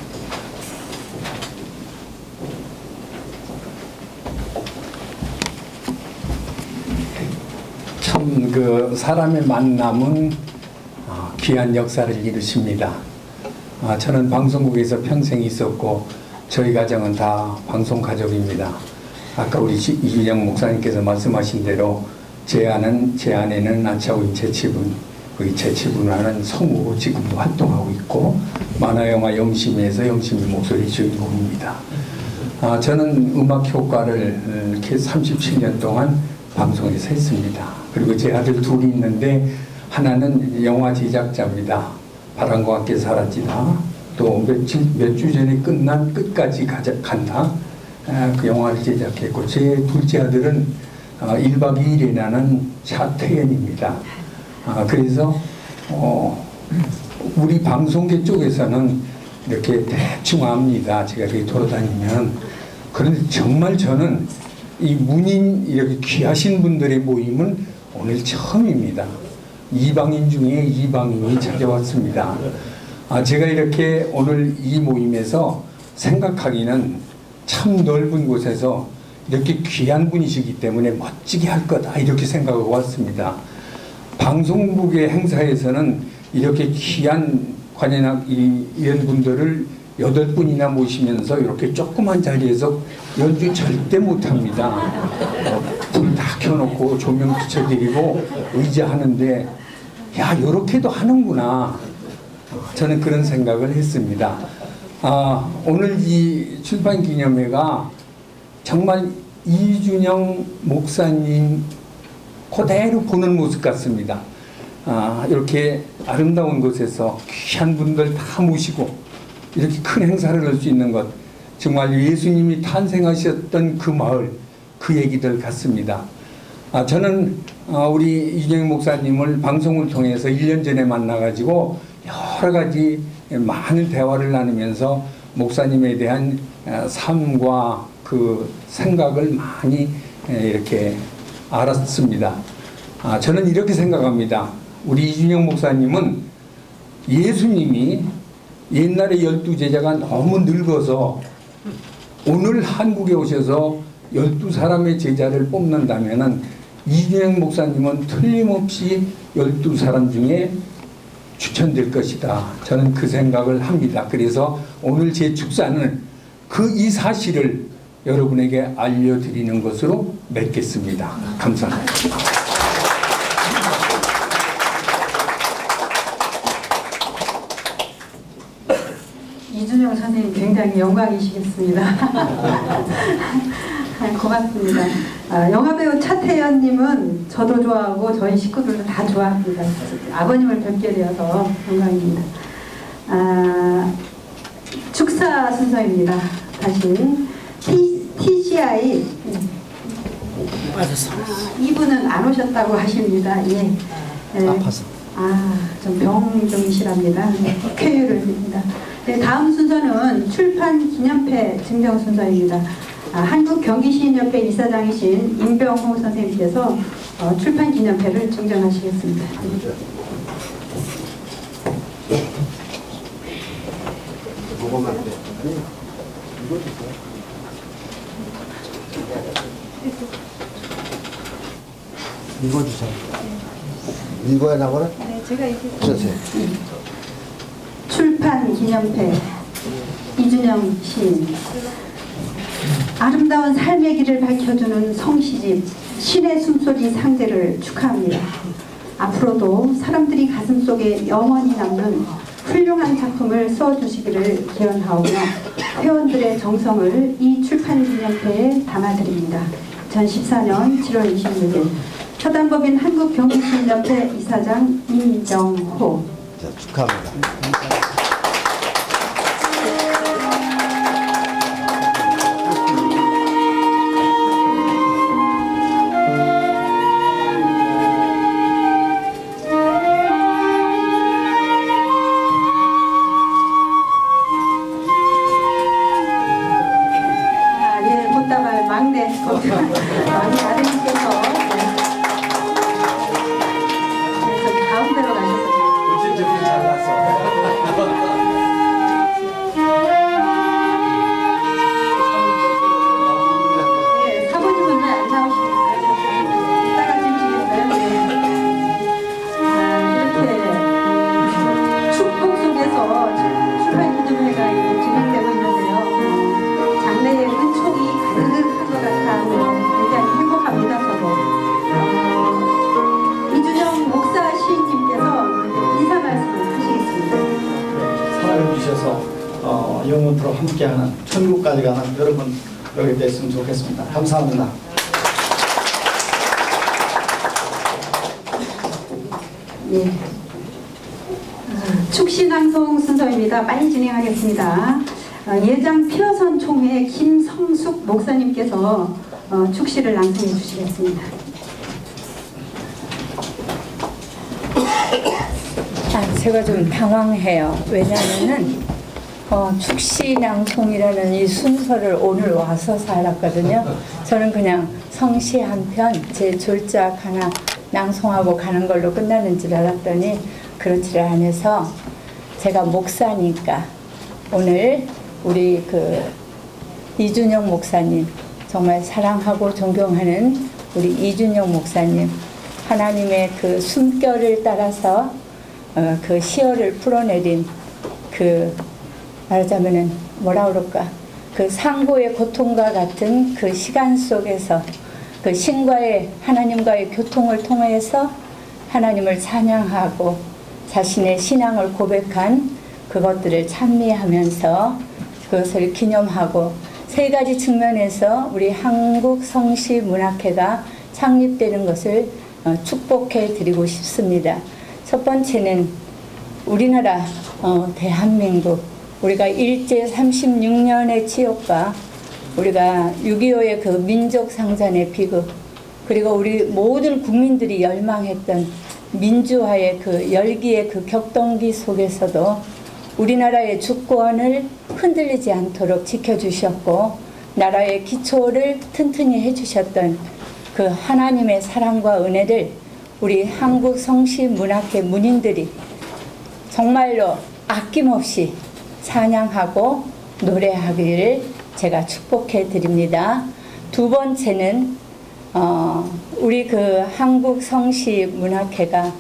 참 그 사람의 만남은 귀한 역사를 이루십니다. 저는 방송국에서 평생 있었고 저희 가정은 다 방송 가족입니다. 아까 우리 이준영 목사님께서 말씀하신 대로 제 아내는 안차고인 재치분, 그 재치분하는 성우로 지금도 활동하고 있고 만화영화 영심에서 영심의 목소리 주인공입니다. 저는 음악 효과를 이렇게 37년 동안 방송에서 했습니다. 그리고 제 아들 둘이 있는데 하나는 영화 제작자입니다. 바람과 함께 사라지다. 또 몇 주 전에 끝난 끝까지 간다. 그 영화를 제작했고 제 둘째 아들은 1박 2일에 나는 차태현입니다. 그래서 우리 방송계 쪽에서는 이렇게 대충 압니다. 제가 이렇게 돌아다니면. 그런데 정말 저는 이 문인 이렇게 귀하신 분들의 모임은 오늘 처음입니다. 이방인 중에 이방인이 찾아왔습니다. 제가 이렇게 오늘 이 모임에서 생각하기는 참 넓은 곳에서 이렇게 귀한 분이시기 때문에 멋지게 할 거다 이렇게 생각하고 왔습니다. 방송국의 행사에서는 이렇게 귀한 관현악 이런 분들을 8분이나 모시면서 이렇게 조그만 자리에서 연주 절대 못합니다. 불 다 켜놓고 조명 비춰드리고 의자 하는데 야 이렇게도 하는구나. 저는 그런 생각을 했습니다. 오늘 이 출판기념회가 정말 이준영 목사님 그대로 보는 모습 같습니다. 이렇게 아름다운 곳에서 귀한 분들 다 모시고 이렇게 큰 행사를 할 수 있는 것, 정말 예수님이 탄생하셨던 그 마을, 그 얘기들 같습니다. 저는 우리 이준영 목사님을 방송을 통해서 1년 전에 만나가지고 여러 가지 많은 대화를 나누면서 목사님에 대한 삶과 그 생각을 많이 이렇게 알았습니다. 저는 이렇게 생각합니다. 우리 이준영 목사님은 예수님이 옛날에 12제자가 너무 늙어서 오늘 한국에 오셔서 12사람의 제자를 뽑는다면 이준영 목사님은 틀림없이 12사람 중에 추천될 것이다. 저는 그 생각을 합니다. 그래서 오늘 제 축사는 이 사실을 여러분에게 알려드리는 것으로 맺겠습니다. 감사합니다. 이준영 선생님 굉장히 영광이시겠습니다. 고맙습니다. 영화배우 차태현님은 저도 좋아하고 저희 식구들도 다 좋아합니다. 아버님을 뵙게 되어서 영광입니다. 축사 순서입니다. 다시 TCI 이분은 안 오셨다고 하십니다. 예. 아파서. 좀 병 중이시랍니다. 쾌유를 드립니다. 네, 다음 순서는 출판 기념회 증정 순서입니다. 한국경기시인협회 이사장이신 임병호 선생님께서 출판 기념회를 증정하시겠습니다. 읽어주세요. 읽어야 나거나? 네, 제가 주세요. 출판 기념회 이준영 시인. 아름다운 삶의 길을 밝혀주는 성시집 신의 숨소리 상대를 축하합니다. 앞으로도 사람들이 가슴속에 영원히 남는 훌륭한 작품을 써주시기를 기원하오며 회원들의 정성을 이 출판 기념회에 담아드립니다. 2014년 7월 26일 사단법인 한국경기시인협회 이사장 임병호. 자, 축하합니다. 막내 아드님께서 가운데로 가셨습니다. 네, 사모님은 왜 안 나오십니까? 이따가 주시겠어요? 이렇게 축복 속에서 출판 기념회가 진행되고 있는데요. 장래의 은총이 가득한 것 같아 굉장히 행복합니다. 저도 이준영 목사 시인님께서 인사 말씀을 하시겠습니다. 사랑해 주셔서 영원토록 함께하는 천국까지 가는 여러분 여기 됐으면 좋겠습니다. 감사합니다. 예. 축시낭송 순서입니다. 빨리 진행하겠습니다. 예장 피어선 총회 김성숙 목사님께서 축시를 낭송해 주시겠습니다. 제가 좀 당황해요. 왜냐하면은 축시 낭송이라는 이 순서를 오늘 와서 알았거든요. 저는 그냥 성시 한 편 제 졸작 하나 낭송하고 가는 걸로 끝나는 줄 알았더니 그렇지를 않아서 제가 목사니까 오늘 우리 이준영 목사님 정말 사랑하고 존경하는 우리 이준영 목사님 하나님의 그 숨결을 따라서 그 시어를 풀어내린 그 말하자면은 뭐라 그럴까, 그 상고의 고통과 같은 그 시간 속에서 그 신과의 하나님과의 교통을 통해서 하나님을 찬양하고 자신의 신앙을 고백한 그것들을 찬미하면서 그것을 기념하고 세 가지 측면에서 우리 한국 성시문학회가 창립되는 것을 축복해 드리고 싶습니다. 첫 번째는 우리나라 대한민국, 우리가 일제 36년의 치욕과 우리가 6.25의 그 민족상잔의 비극, 그리고 우리 모든 국민들이 열망했던 민주화의 그 열기의 그 격동기 속에서도 우리나라의 주권을 흔들리지 않도록 지켜주셨고 나라의 기초를 튼튼히 해주셨던 그 하나님의 사랑과 은혜를 우리 한국 성시문학회 문인들이 정말로 아낌없이 찬양하고 노래하기를 제가 축복해 드립니다. 두 번째는 우리 그 한국 성시문학회가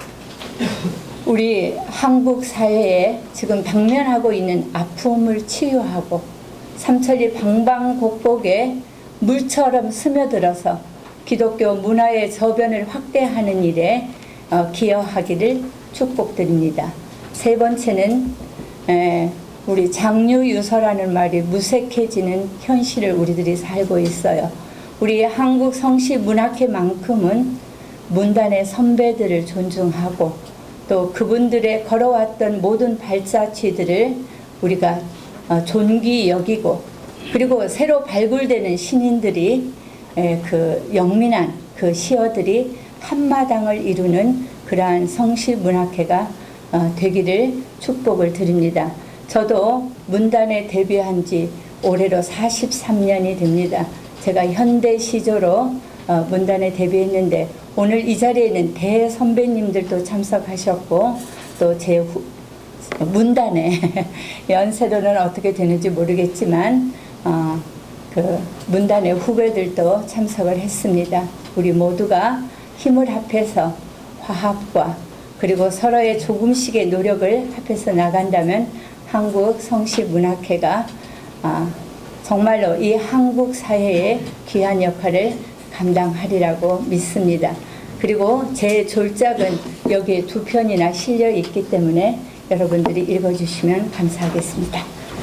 우리 한국 사회에 지금 당면하고 있는 아픔을 치유하고 삼천리 방방곡곡에 물처럼 스며들어서 기독교 문화의 저변을 확대하는 일에 기여하기를 축복드립니다. 세 번째는 우리 장유유서라는 말이 무색해지는 현실을 우리들이 살고 있어요. 우리 한국 성시문학회만큼은 문단의 선배들을 존중하고 또 그분들의 걸어왔던 모든 발자취들을 우리가 존귀 여기고 그리고 새로 발굴되는 신인들이 그 영민한 그 시어들이 한마당을 이루는 그러한 성시문학회가 되기를 축복을 드립니다. 저도 문단에 데뷔한 지 올해로 43년이 됩니다. 제가 현대 시조로 문단에 데뷔했는데 오늘 이 자리에는 대선배님들도 참석하셨고 또 제 문단에 연세로는 어떻게 되는지 모르겠지만 그 문단의 후배들도 참석을 했습니다. 우리 모두가 힘을 합해서 화합과 그리고 서로의 조금씩의 노력을 합해서 나간다면 한국 성시문학회가 정말로 이 한국 사회의 귀한 역할을 감당하리라고 믿습니다. 그리고 제 졸작은 여기에 2편이나 실려 있기 때문에 여러분들이 읽어주시면 감사하겠습니다.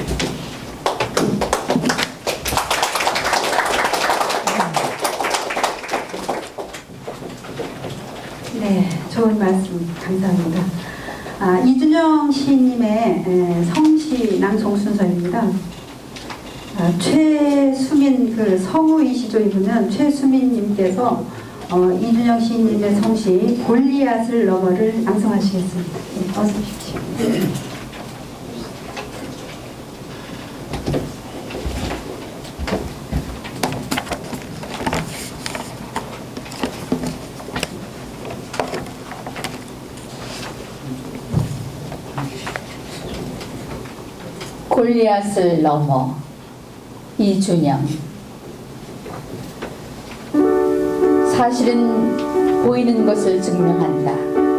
네, 좋은 말씀 감사합니다. 이준영 시인님의 성시 낭송 순서입니다. 최수민 그 성우이 시조이분은 최수민님께서 이준영 시인님의 성시 골리앗을 넘어를 낭송하시겠습니다. 네, 어서 오십시오. 골리앗을 넘어 이준영. 사실은 보이는 것을 증명한다.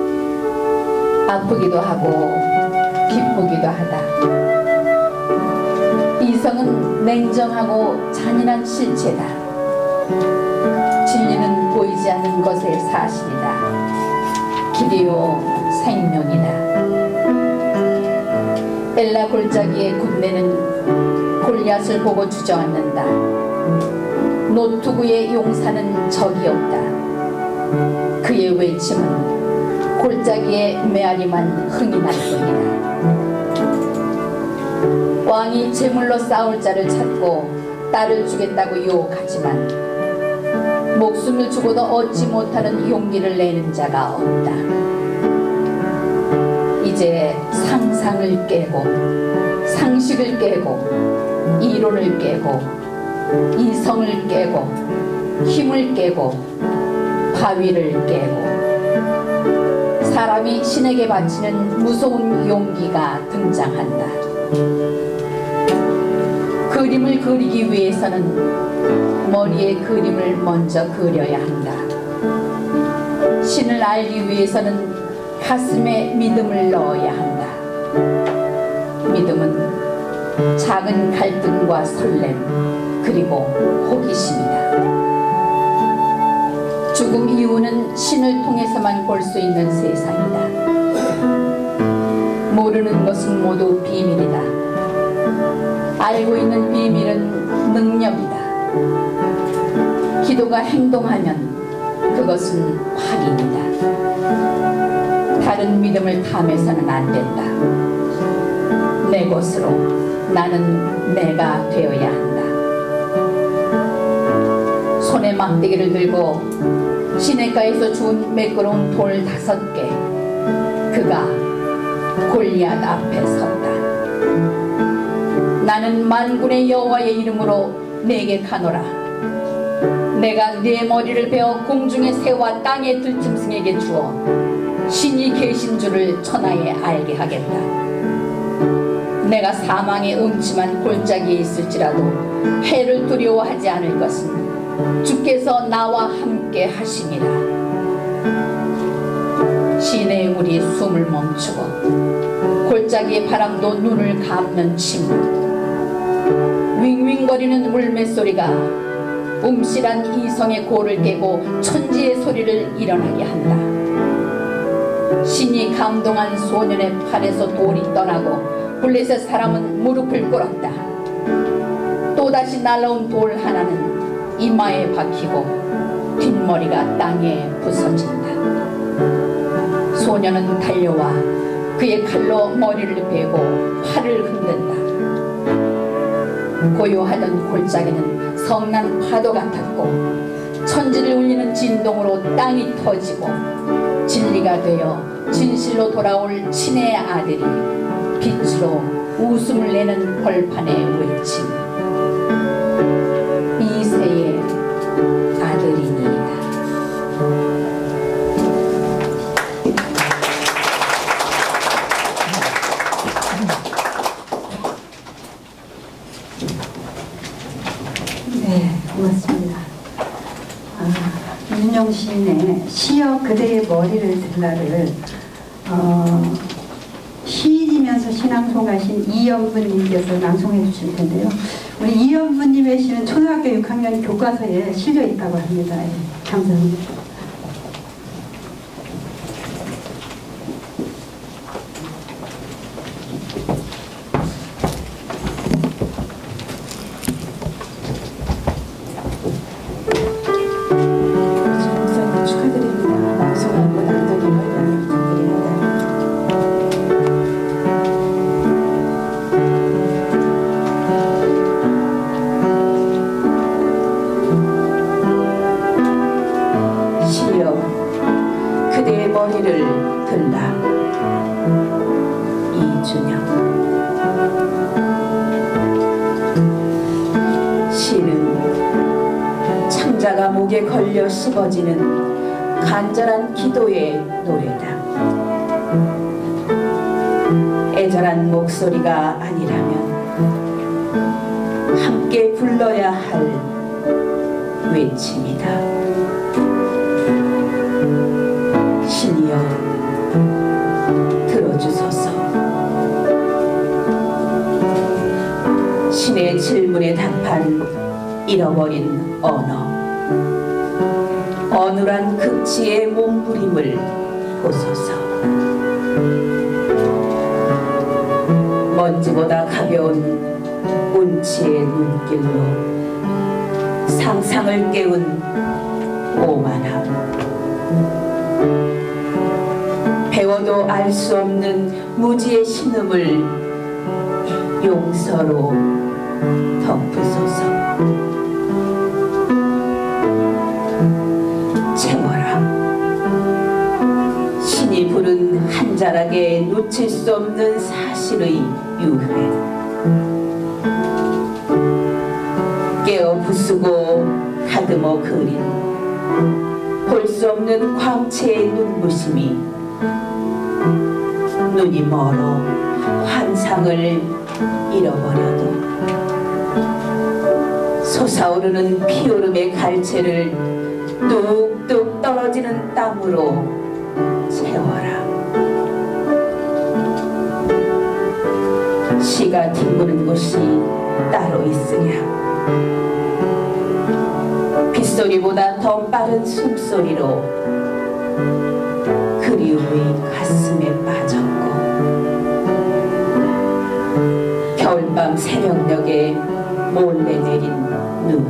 아프기도 하고 기쁘기도 하다. 이성은 냉정하고 잔인한 실체다. 진리는 보이지 않는 것의 사실이다. 길이요 생명이다. 엘라 골짜기의 군대는 골리앗을 보고 주저앉는다. 노투구의 용사는 적이 없다. 그의 외침은 골짜기의 메아리만 흥이 날 뿐이다. 왕이 제물로 싸울 자를 찾고 딸을 주겠다고 유혹하지만 목숨을 주고도 얻지 못하는 용기를 내는 자가 없다. 이제 상상을 깨고 상식을 깨고 이론을 깨고 이성을 깨고 힘을 깨고 바위를 깨고 사람이 신에게 바치는 무서운 용기가 등장한다. 그림을 그리기 위해서는 머리에 그림을 먼저 그려야 한다. 신을 알기 위해서는 가슴에 믿음을 넣어야 한다. 믿음은 작은 갈등과 설렘 그리고 호기심이다. 죽음 이후는 신을 통해서만 볼 수 있는 세상이다. 모르는 것은 모두 비밀이다. 알고 있는 비밀은 능력이다. 기도가 행동하면 그것은 확인이다. 다른 믿음을 탐해서는 안 된다. 내 것으로 나는 내가 되어야 한다. 손에 막대기를 들고 시냇가에서 주운 매끄러운 돌 5개, 그가 골리앗 앞에 섰다. 나는 만군의 여호와의 이름으로 내게 가노라. 내가 네 머리를 베어 공중의 새와 땅의 들짐승에게 주어 신이 계신 줄을 천하에 알게 하겠다. 내가 사망의 음침한 골짜기에 있을지라도 해를 두려워하지 않을 것은 주께서 나와 함께 하심이라. 시내의 물이 숨을 멈추고 골짜기의 바람도 눈을 감는 침묵. 윙윙거리는 물맷소리가 움실한 이성의 고를 깨고 천지의 소리를 일어나게 한다. 신이 감동한 소년의 팔에서 돌이 떠나고 블레셋 사람은 무릎을 꿇었다. 또다시 날아온 돌 하나는 이마에 박히고 뒷머리가 땅에 부서진다. 소년은 달려와 그의 칼로 머리를 베고 팔을 흔든다. 고요하던 골짜기는 성난 파도 같았고 천지를 울리는 진동으로 땅이 터지고 진리가 되어 진실로 돌아올 친의 아들이 빛으로 웃음을 내는 벌판의 외침. 이새의 아들이니이다. 네, 고맙습니다. 윤영 시인의 시여 그대의 머리를 들라를 시인이면서 신앙송가신 이연부님께서 낭송해 주실 텐데요. 우리 이연부님의 시는 초등학교 6학년 교과서에 실려 있다고 합니다. 예, 감사합니다. 목에 걸려 씹어지는 간절한 기도의 노래다. 애절한 목소리가 아니라면 함께 불러야 할 외침이다. 신이여 들어주소서. 신의 질문에 답한 잃어버린 언어, 어눌한 극치의 몸부림을 보소서. 먼지보다 가벼운 운치의 눈길로 상상을 깨운 오만함, 배워도 알 수 없는 무지의 신음을 용서로 덮으소서. 신이 부른 한 자락에 놓칠 수 없는 사실의 유해, 깨어 부수고 다듬어 그린 볼 수 없는 광채의 눈부심이 눈이 멀어 환상을 잃어버려도 솟아오르는 피오름의 갈채를 뚝뚝 떨어지는 땀으로 채워라. 내가 뒹구는 곳이 따로 있으랴. 빗소리보다 더 빠른 숨소리로 그리움의 가슴에 빠졌고, 겨울밤 새벽녘에 몰래 내린 눈,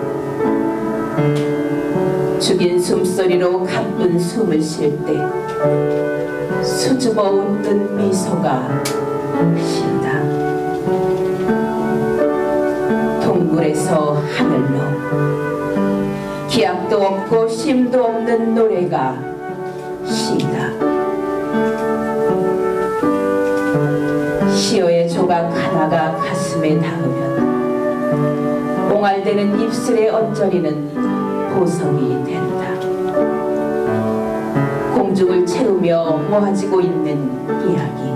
죽인 숨소리로 가쁜 숨을 쉴 때 수줍어 웃는 미소가 핀다. 동굴에서 하늘로 기약도 없고 쉼도 없는 노래가 시다. 시어의 조각 하나가 가슴에 닿으면 옹알대는 입술에 얹어리는 보석이 된다. 공중을 채우며 모아지고 있는 이야기.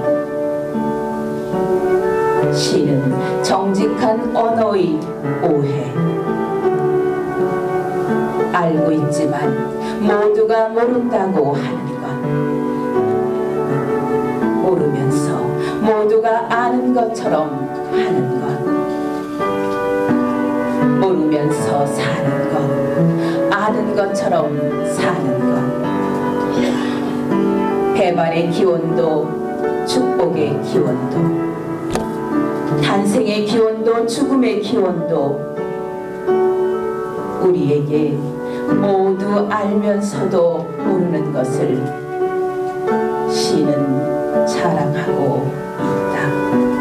시는 정직한 언어의 오해. 알고 있지만 모두가 모른다고 하는 것. 모르면서 모두가 아는 것처럼 하는 것. 모르면서 사는 것. 아는 것처럼 사는 것. 배반의 기원도 축복의 기원도, 탄생의 기원도 죽음의 기원도 우리에게 모두 알면서도 모르는 것을 시는 자랑하고 있다.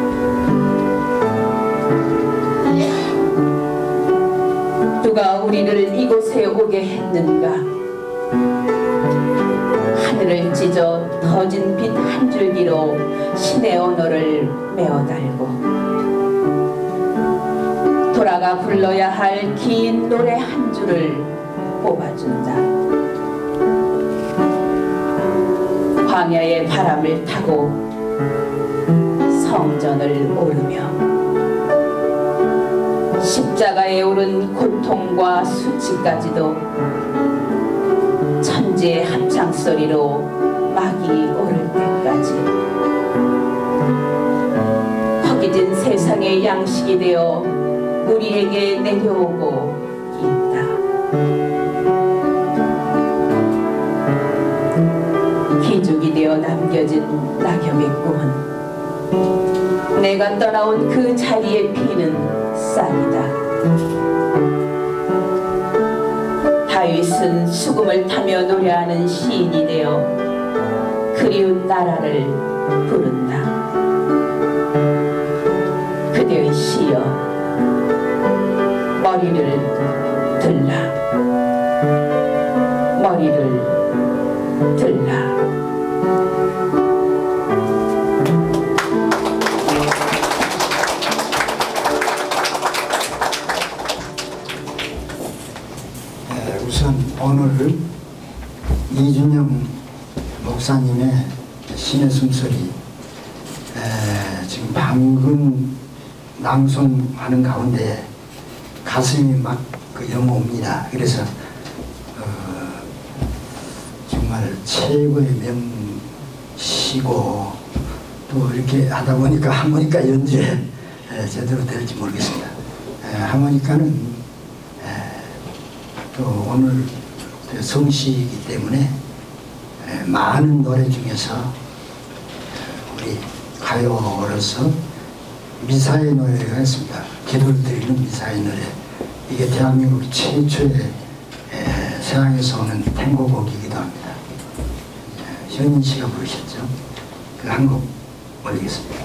누가 우리를 이곳에 오게 했는가? 하늘을 찢어 터진 빛 한 줄기로 신의 언어를 메어달고, 돌아가 불러야 할 긴 노래 한 줄을 뽑아준다. 광야의 바람을 타고 성전을 오르며 십자가에 오른 고통과 수치까지도 천지의 합창소리로 막이 오를 때까지 허기진 세상의 양식이 되어 우리에게 내려오고 있다. 기죽이 되어 남겨진 낙엽의 꿈은 내가 떠나온 그 자리에 피는 싹이다. 다윗은 수금을 타며 노래하는 시인이 되어 그리운 나라를 부른다. 그대의 시여, 머리를 들라. 머리를 들라. 우선 오늘 이준영 목사님의 신의 숨소리 지금 방금 낭송하는 가운데 가슴이 막 영옵니다. 그래서 정말 최고의 명시고 또 이렇게 하다 보니까 하모니카 연주에 제대로 될지 모르겠습니다. 하모니카는 또 오늘 성시이기 때문에 많은 노래 중에서 우리 가요로서 미사의 노래가 있습니다. 기도를 드리는 미사의 노래. 이게 대한민국 최초의 서양에서 오는 탱고곡이기도 합니다. 현인 씨가 부르셨죠. 그 한 곡 올리겠습니다.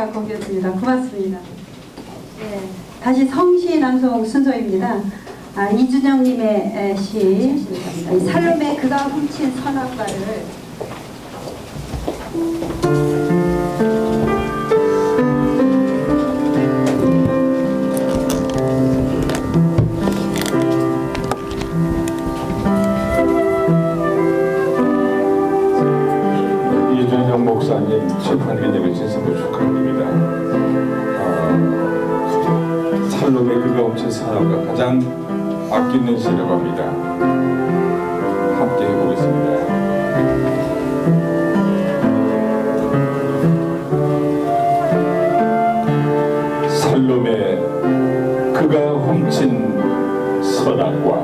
감사한 곡이었습니다. 고맙습니다. 네, 다시 성시 낭송 순서입니다. 이준영님의 시 살롬의 그가 훔친 선악과를 이준영 목사님 출판기념일 진심으로 축하드립니다. 살롬의 그가 훔친 선악과 가장 아끼는 시라고 합니다. 함께 해보겠습니다. 살롬의 그가 훔친 선악과.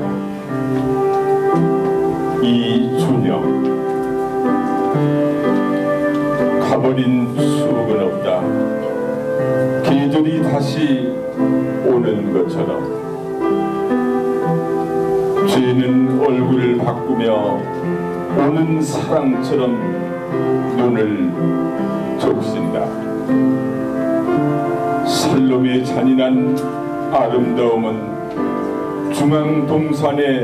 이준영. 가버린 추억은 없다. 계절이 다시 오는 것처럼 죄는 얼굴을 바꾸며 오는 사랑처럼 눈을 적신다. 살롬의 잔인한 아름다움은 중앙동산에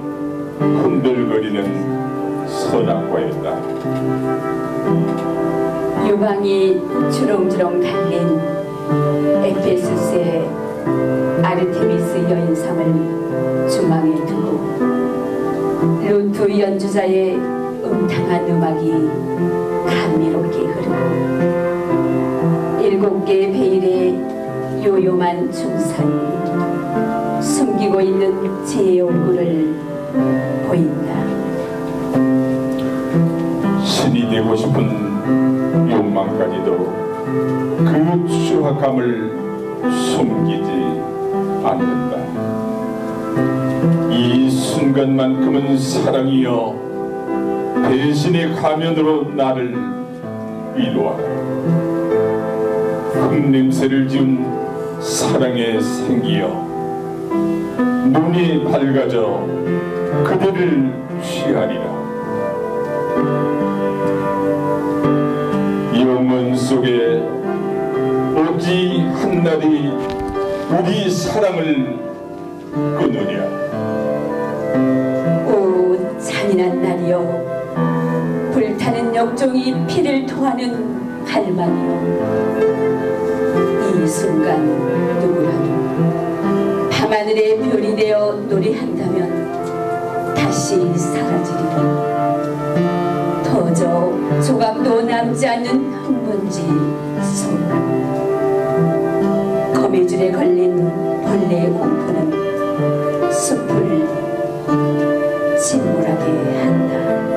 흔들거리는 선악과였다. 유방이 주렁주렁 달린 에페소스의 아르테미스 여인상을 중앙에 두고 루트 연주자의 음탕한 음악이 감미롭게 흐르고 7개의 베일의 요요만 춤사이 숨기고 있는 제 얼굴을 보인다. 신이 되고 싶은 욕망까지도 그 추악감을 숨기지 않는다. 이 순간만큼은 사랑이여 배신의 가면으로 나를 위로하라. 흙냄새를 지운 사랑의 생기여 눈이 밝아져 그대를 취하리라. 영원 속에 어찌 한날이 우리 사랑을 끊으랴. 오 잔인한 날이여 불타는 역종이 피를 토하는 갈망이여 이 순간 누구라도 밤하늘의 별이 되어 노래한다면 다시 사라지리라. 더저 조각도 남지 않는 흙먼지 속 거미줄에 걸린 벌레의 공포는 숲을 침몰하게 한다.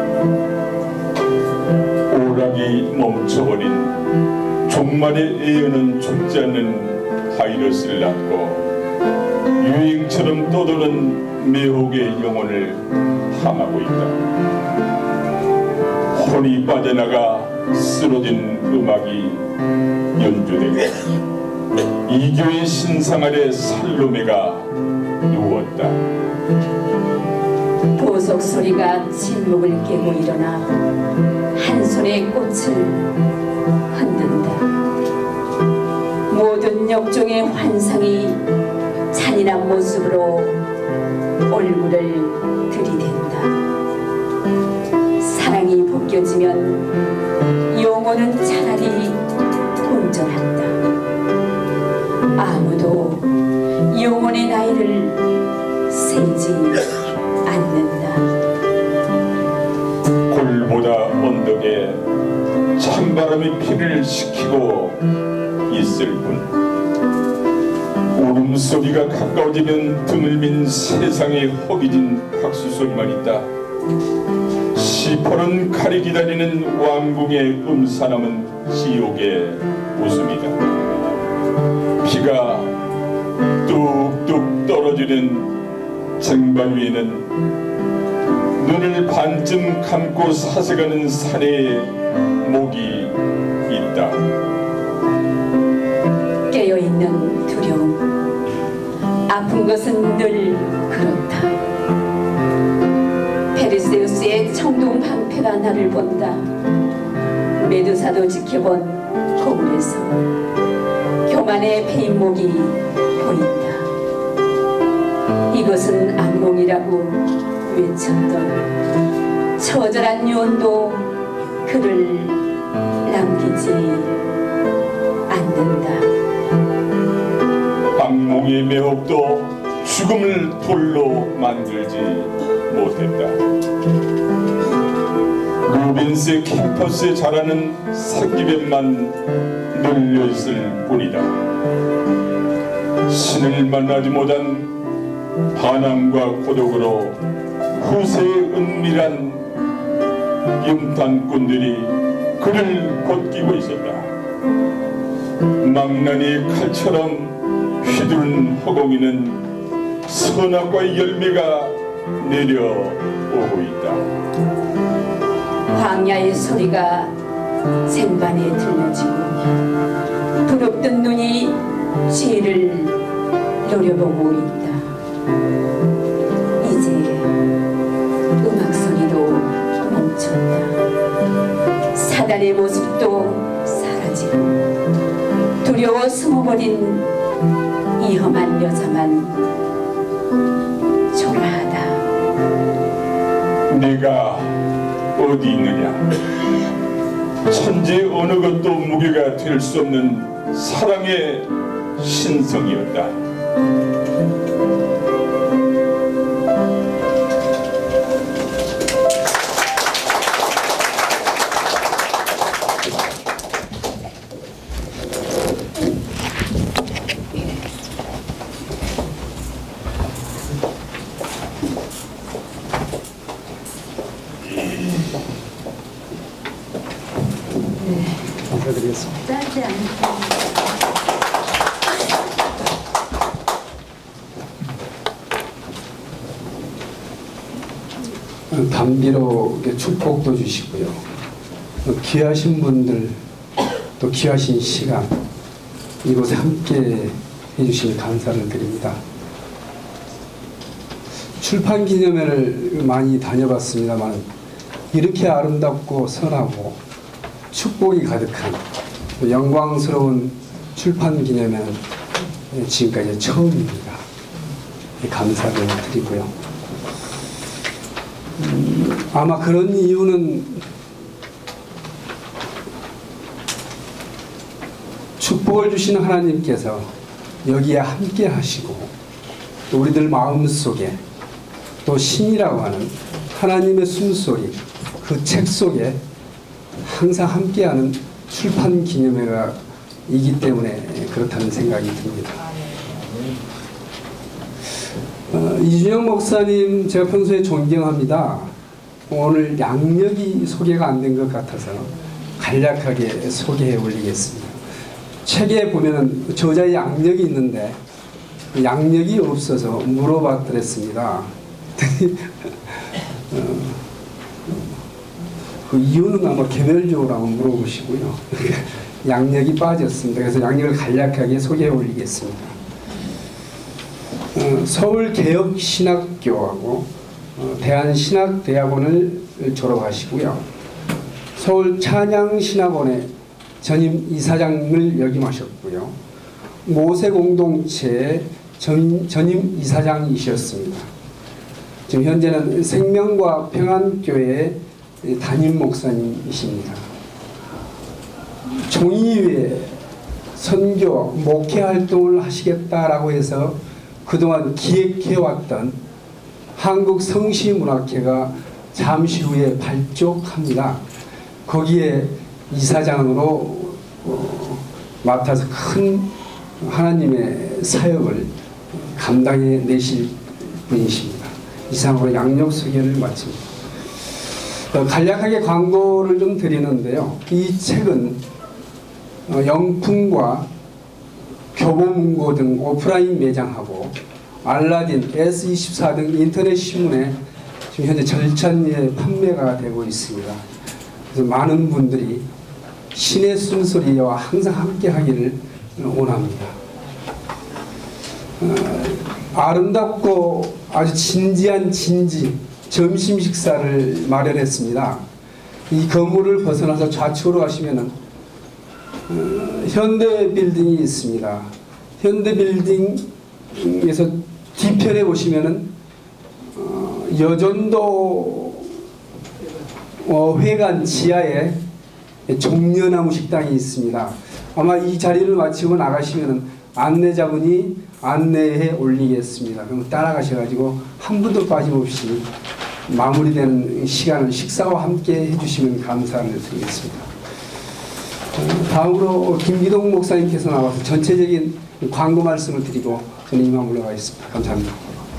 오락이 멈춰버린 종말의 애연은 죽지 않는 바이러스를 낳고 유행처럼 떠도는 매혹의 영혼을 탐하고 있다. 혼이 빠져나가 쓰러진 음악이 연주되고 이교의 신상 아래 살로메가 누웠다. 보석 소리가 침묵을 깨고 일어나 한 손에 꽃을 흔든다. 모든 역종의 환상이 잔인한 모습으로 얼굴을 들이댄다. 사랑이 벗겨지면 영혼은 차라리 온전한다. 아무도 영혼의 나이를 세지 않는다. 굴보다 언덕에 찬바람이 피를 식히고 있을 뿐 울음소리가 가까워지면 드물민 세상에 허기진 박수소리만 있다. 시퍼런 칼이 기다리는 왕궁의 음산함은 지옥의 웃음이다. 비가 뚝뚝 떨어지는 쟁반 위에는 눈을 반쯤 감고 사색하는 사내의 목이 있다. 깨어있는 두려움. 아픈 것은 늘 그렇다. 페르세우스의 청동 방패가 나를 본다. 메두사도 지켜본 거울에서 교만의 페인목이 보인다. 이것은 악몽이라고 외쳤던 처절한 유언도 그를 남기지 않는다. 악몽의 매혹도 죽음을 돌로 만들지 못했다. 루빈스 캠퍼스에 자라는 새끼뱀만 늘려있을 뿐이다. 신을 만나지 못한 반항과 고독으로 후세의 은밀한 염탄꾼들이 그를 곧끼고 있었다. 망나니 칼처럼 휘두른 허공에는 선악과의 열매가 내려오고 있다. 광야의 소리가 쟁반에 들려지고 부릅뜬 눈이 죄를 노려보고 있다. 이제 음악 소리도 멈췄다. 사단의 모습도 사라지고 두려워 숨어버린 이 험한 여자만 초라하다. 내가 어디 있느냐? 천재 어느 것도 무게가 될 수 없는 사랑의 신성이었다. 짧지 않습니다. 담비로 축복도 주시고요. 귀하신 분들, 또 귀하신 시간 이곳에 함께 해주시니 감사를 드립니다. 출판 기념회를 많이 다녀봤습니다만 이렇게 아름답고 선하고 축복이 가득한 영광스러운 출판 기념회는 지금까지 처음입니다. 감사를 드리고요. 아마 그런 이유는 축복을 주시는 하나님께서 여기에 함께 하시고 또 우리들 마음속에 또 신이라고 하는 하나님의 숨소리 그 책 속에 항상 함께하는 출판 기념회가 이기 때문에 그렇다는 생각이 듭니다. 이준영 목사님 제가 평소에 존경합니다. 오늘 양력이 소개가 안 된 것 같아서 간략하게 소개해 올리겠습니다. 책에 보면 저자의 양력이 있는데 양력이 없어서 물어봤더랬습니다. 그 이유는 아마 개별적으로 한번 물어보시고요. 양력이 빠졌습니다. 그래서 양력을 간략하게 소개해 올리겠습니다. 서울개혁신학교하고 대한신학대학원을 졸업하시고요. 서울찬양신학원의 전임 이사장을 역임하셨고요. 모세공동체의 전임 이사장이셨습니다. 지금 현재는 생명과 평안교회의 담임 목사님이십니다. 종이위에 선교, 목회 활동을 하시겠다라고 해서 그동안 기획해왔던 한국성시문학회가 잠시 후에 발족합니다. 거기에 이사장으로 맡아서 큰 하나님의 사역을 감당해 내실 분이십니다. 이상으로 양력 소개를 마칩니다. 간략하게 광고를 좀 드리는데요. 이 책은 영풍과 교보문고 등 오프라인 매장하고 알라딘, S24 등 인터넷 신문에 지금 현재 절찬리에 판매가 되고 있습니다. 그래서 많은 분들이 신의 숨소리와 항상 함께 하기를 원합니다. 아름답고 아주 진지한 점심 식사를 마련했습니다. 이 건물을 벗어나서 좌측으로 가시면은 현대 빌딩이 있습니다. 현대 빌딩에서 뒤편에 보시면은 여전도 회관 지하에 종려나무 식당이 있습니다. 아마 이 자리를 마치고 나가시면은 안내자분이 안내해 올리겠습니다. 그럼 따라가셔가지고 한 분도 빠짐없이 마무리되는 시간을 식사와 함께 해주시면 감사를 드리겠습니다. 다음으로 김기동 목사님께서 나와서 전체적인 광고 말씀을 드리고 저는 이만 물러가겠습니다. 감사합니다.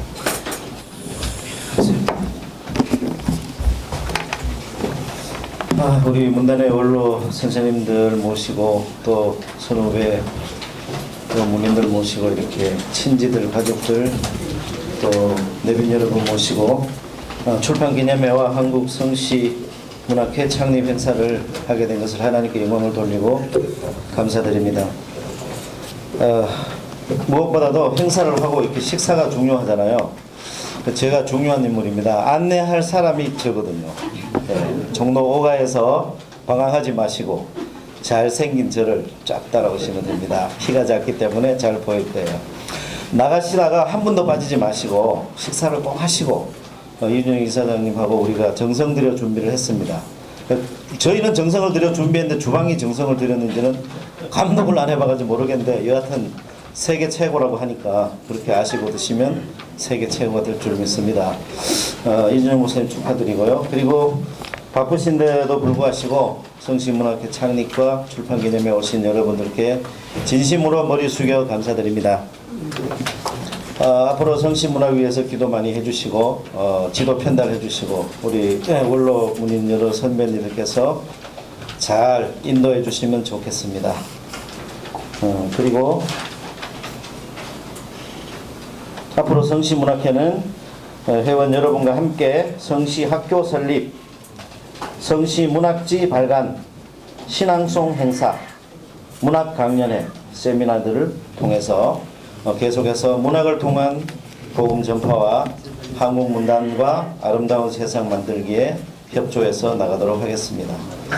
우리 문단의 원로 선생님들 모시고 또 선후배 또 문인들 모시고 이렇게 친지들 가족들 또 내빈 여러분 모시고 출판기념회와 한국성시문학회 창립 행사를 하게 된 것을 하나님께 영광을 돌리고 감사드립니다. 무엇보다도 행사를 하고 이렇게 식사가 중요하잖아요. 제가 중요한 인물입니다. 안내할 사람이 저거든요. 종로 5가에서 방황하지 마시고 잘생긴 저를 쫙 따라오시면 됩니다. 키가 작기 때문에 잘 보일 거예요. 나가시다가 한 분도 빠지지 마시고 식사를 꼭 하시고 이준영 이사장님하고 우리가 정성 들여 준비를 했습니다. 저희는 정성을 들여 준비했는데 주방이 정성을 들였는지는 감독을 안 해봐가지고 모르겠는데 여하튼 세계 최고라고 하니까 그렇게 아시고 드시면 세계 최고가 될 줄 믿습니다. 이준영 목사님 축하드리고요. 그리고 바쁘신데도 불구하시고 성시문학회 창립과 출판기념회에 오신 여러분들께 진심으로 머리 숙여 감사드립니다. 앞으로 성시문학위에서 기도 많이 해주시고 지도 편달해 주시고 우리 원로 문인 여러 선배님들께서 잘 인도해 주시면 좋겠습니다. 그리고 앞으로 성시문학회는 회원 여러분과 함께 성시학교 설립, 성시문학지 발간, 신앙송 행사, 문학강연회, 세미나들을 통해서 계속해서 문학을 통한 복음 전파와 한국 문단과 아름다운 세상 만들기에 협조해서 나가도록 하겠습니다.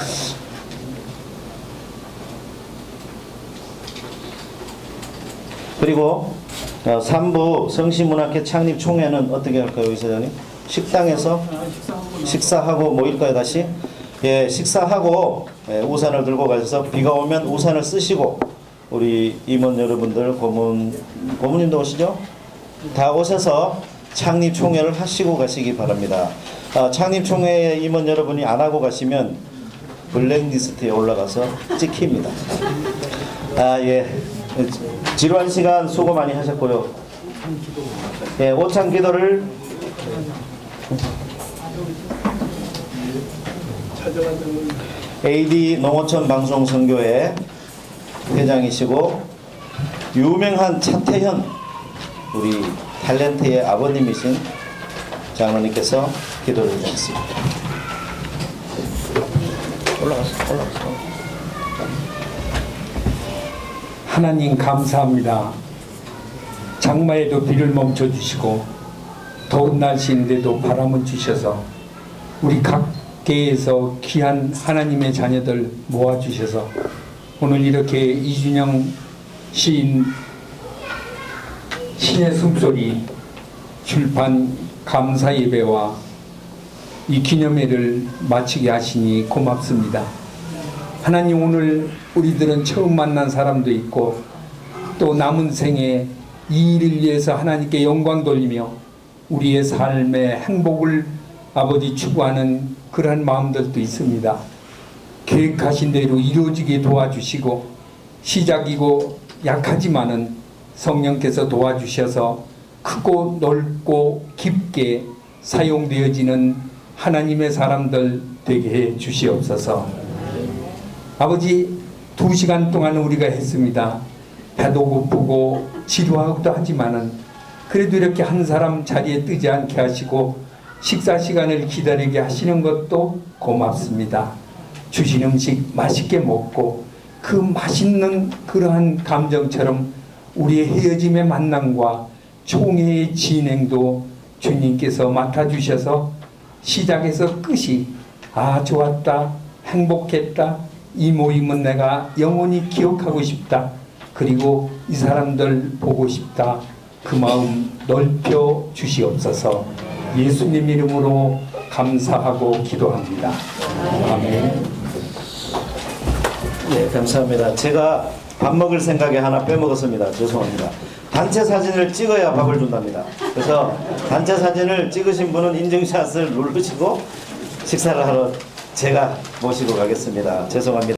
그리고 3부 성시문학회 창립 총회는 어떻게 할까요, 이사장님? 식당에서 식사하고 모일까요, 다시? 예, 식사하고 우산을 들고 가셔서 비가 오면 우산을 쓰시고 우리 임원 여러분들 고문님도 오시죠? 다 오셔서 창립 총회를 하시고 가시기 바랍니다. 창립 총회에 임원 여러분이 안 하고 가시면 블랙리스트에 올라가서 찍힙니다. 예. 지루한 시간 수고 많이 하셨고요. 예, 오찬 기도를 AD 농어촌 방송선교회 회장이시고 유명한 차태현 우리 탤런트의 아버님이신 장로님께서 기도를 해주셨습니다. 올라갔어. 하나님 감사합니다. 장마에도 비를 멈춰주시고 더운 날씨인데도 바람을 주셔서 우리 각계에서 귀한 하나님의 자녀들 모아주셔서 오늘 이렇게 이준영 시인 신의 숨소리 출판 감사 예배와 이 기념회를 마치게 하시니 고맙습니다. 하나님, 오늘 우리들은 처음 만난 사람도 있고 또 남은 생에 이 일을 위해서 하나님께 영광 돌리며 우리의 삶의 행복을 아버지 추구하는 그러한 마음들도 있습니다. 계획하신 대로 이루어지게 도와주시고 시작이고 약하지만은 성령께서 도와주셔서 크고 넓고 깊게 사용되어지는 하나님의 사람들 되게 해 주시옵소서. 아버지, 2시간 동안 우리가 했습니다. 배도 고프고 지루하기도 하지만은 그래도 이렇게 한 사람 자리에 뜨지 않게 하시고 식사 시간을 기다리게 하시는 것도 고맙습니다. 주신 음식 맛있게 먹고 그 맛있는 그러한 감정처럼 우리의 헤어짐의 만남과 총회의 진행도 주님께서 맡아주셔서 시작에서 끝이 아, 좋았다, 행복했다, 이 모임은 내가 영원히 기억하고 싶다, 그리고 이 사람들 보고 싶다, 그 마음 넓혀 주시옵소서. 예수님 이름으로 감사하고 기도합니다. 아멘. 네, 감사합니다. 제가 밥 먹을 생각에 하나 빼먹었습니다. 죄송합니다. 단체 사진을 찍어야 밥을 준답니다. 그래서 단체 사진을 찍으신 분은 인증샷을 누르시고 식사를 하러 제가 모시고 가겠습니다. 죄송합니다.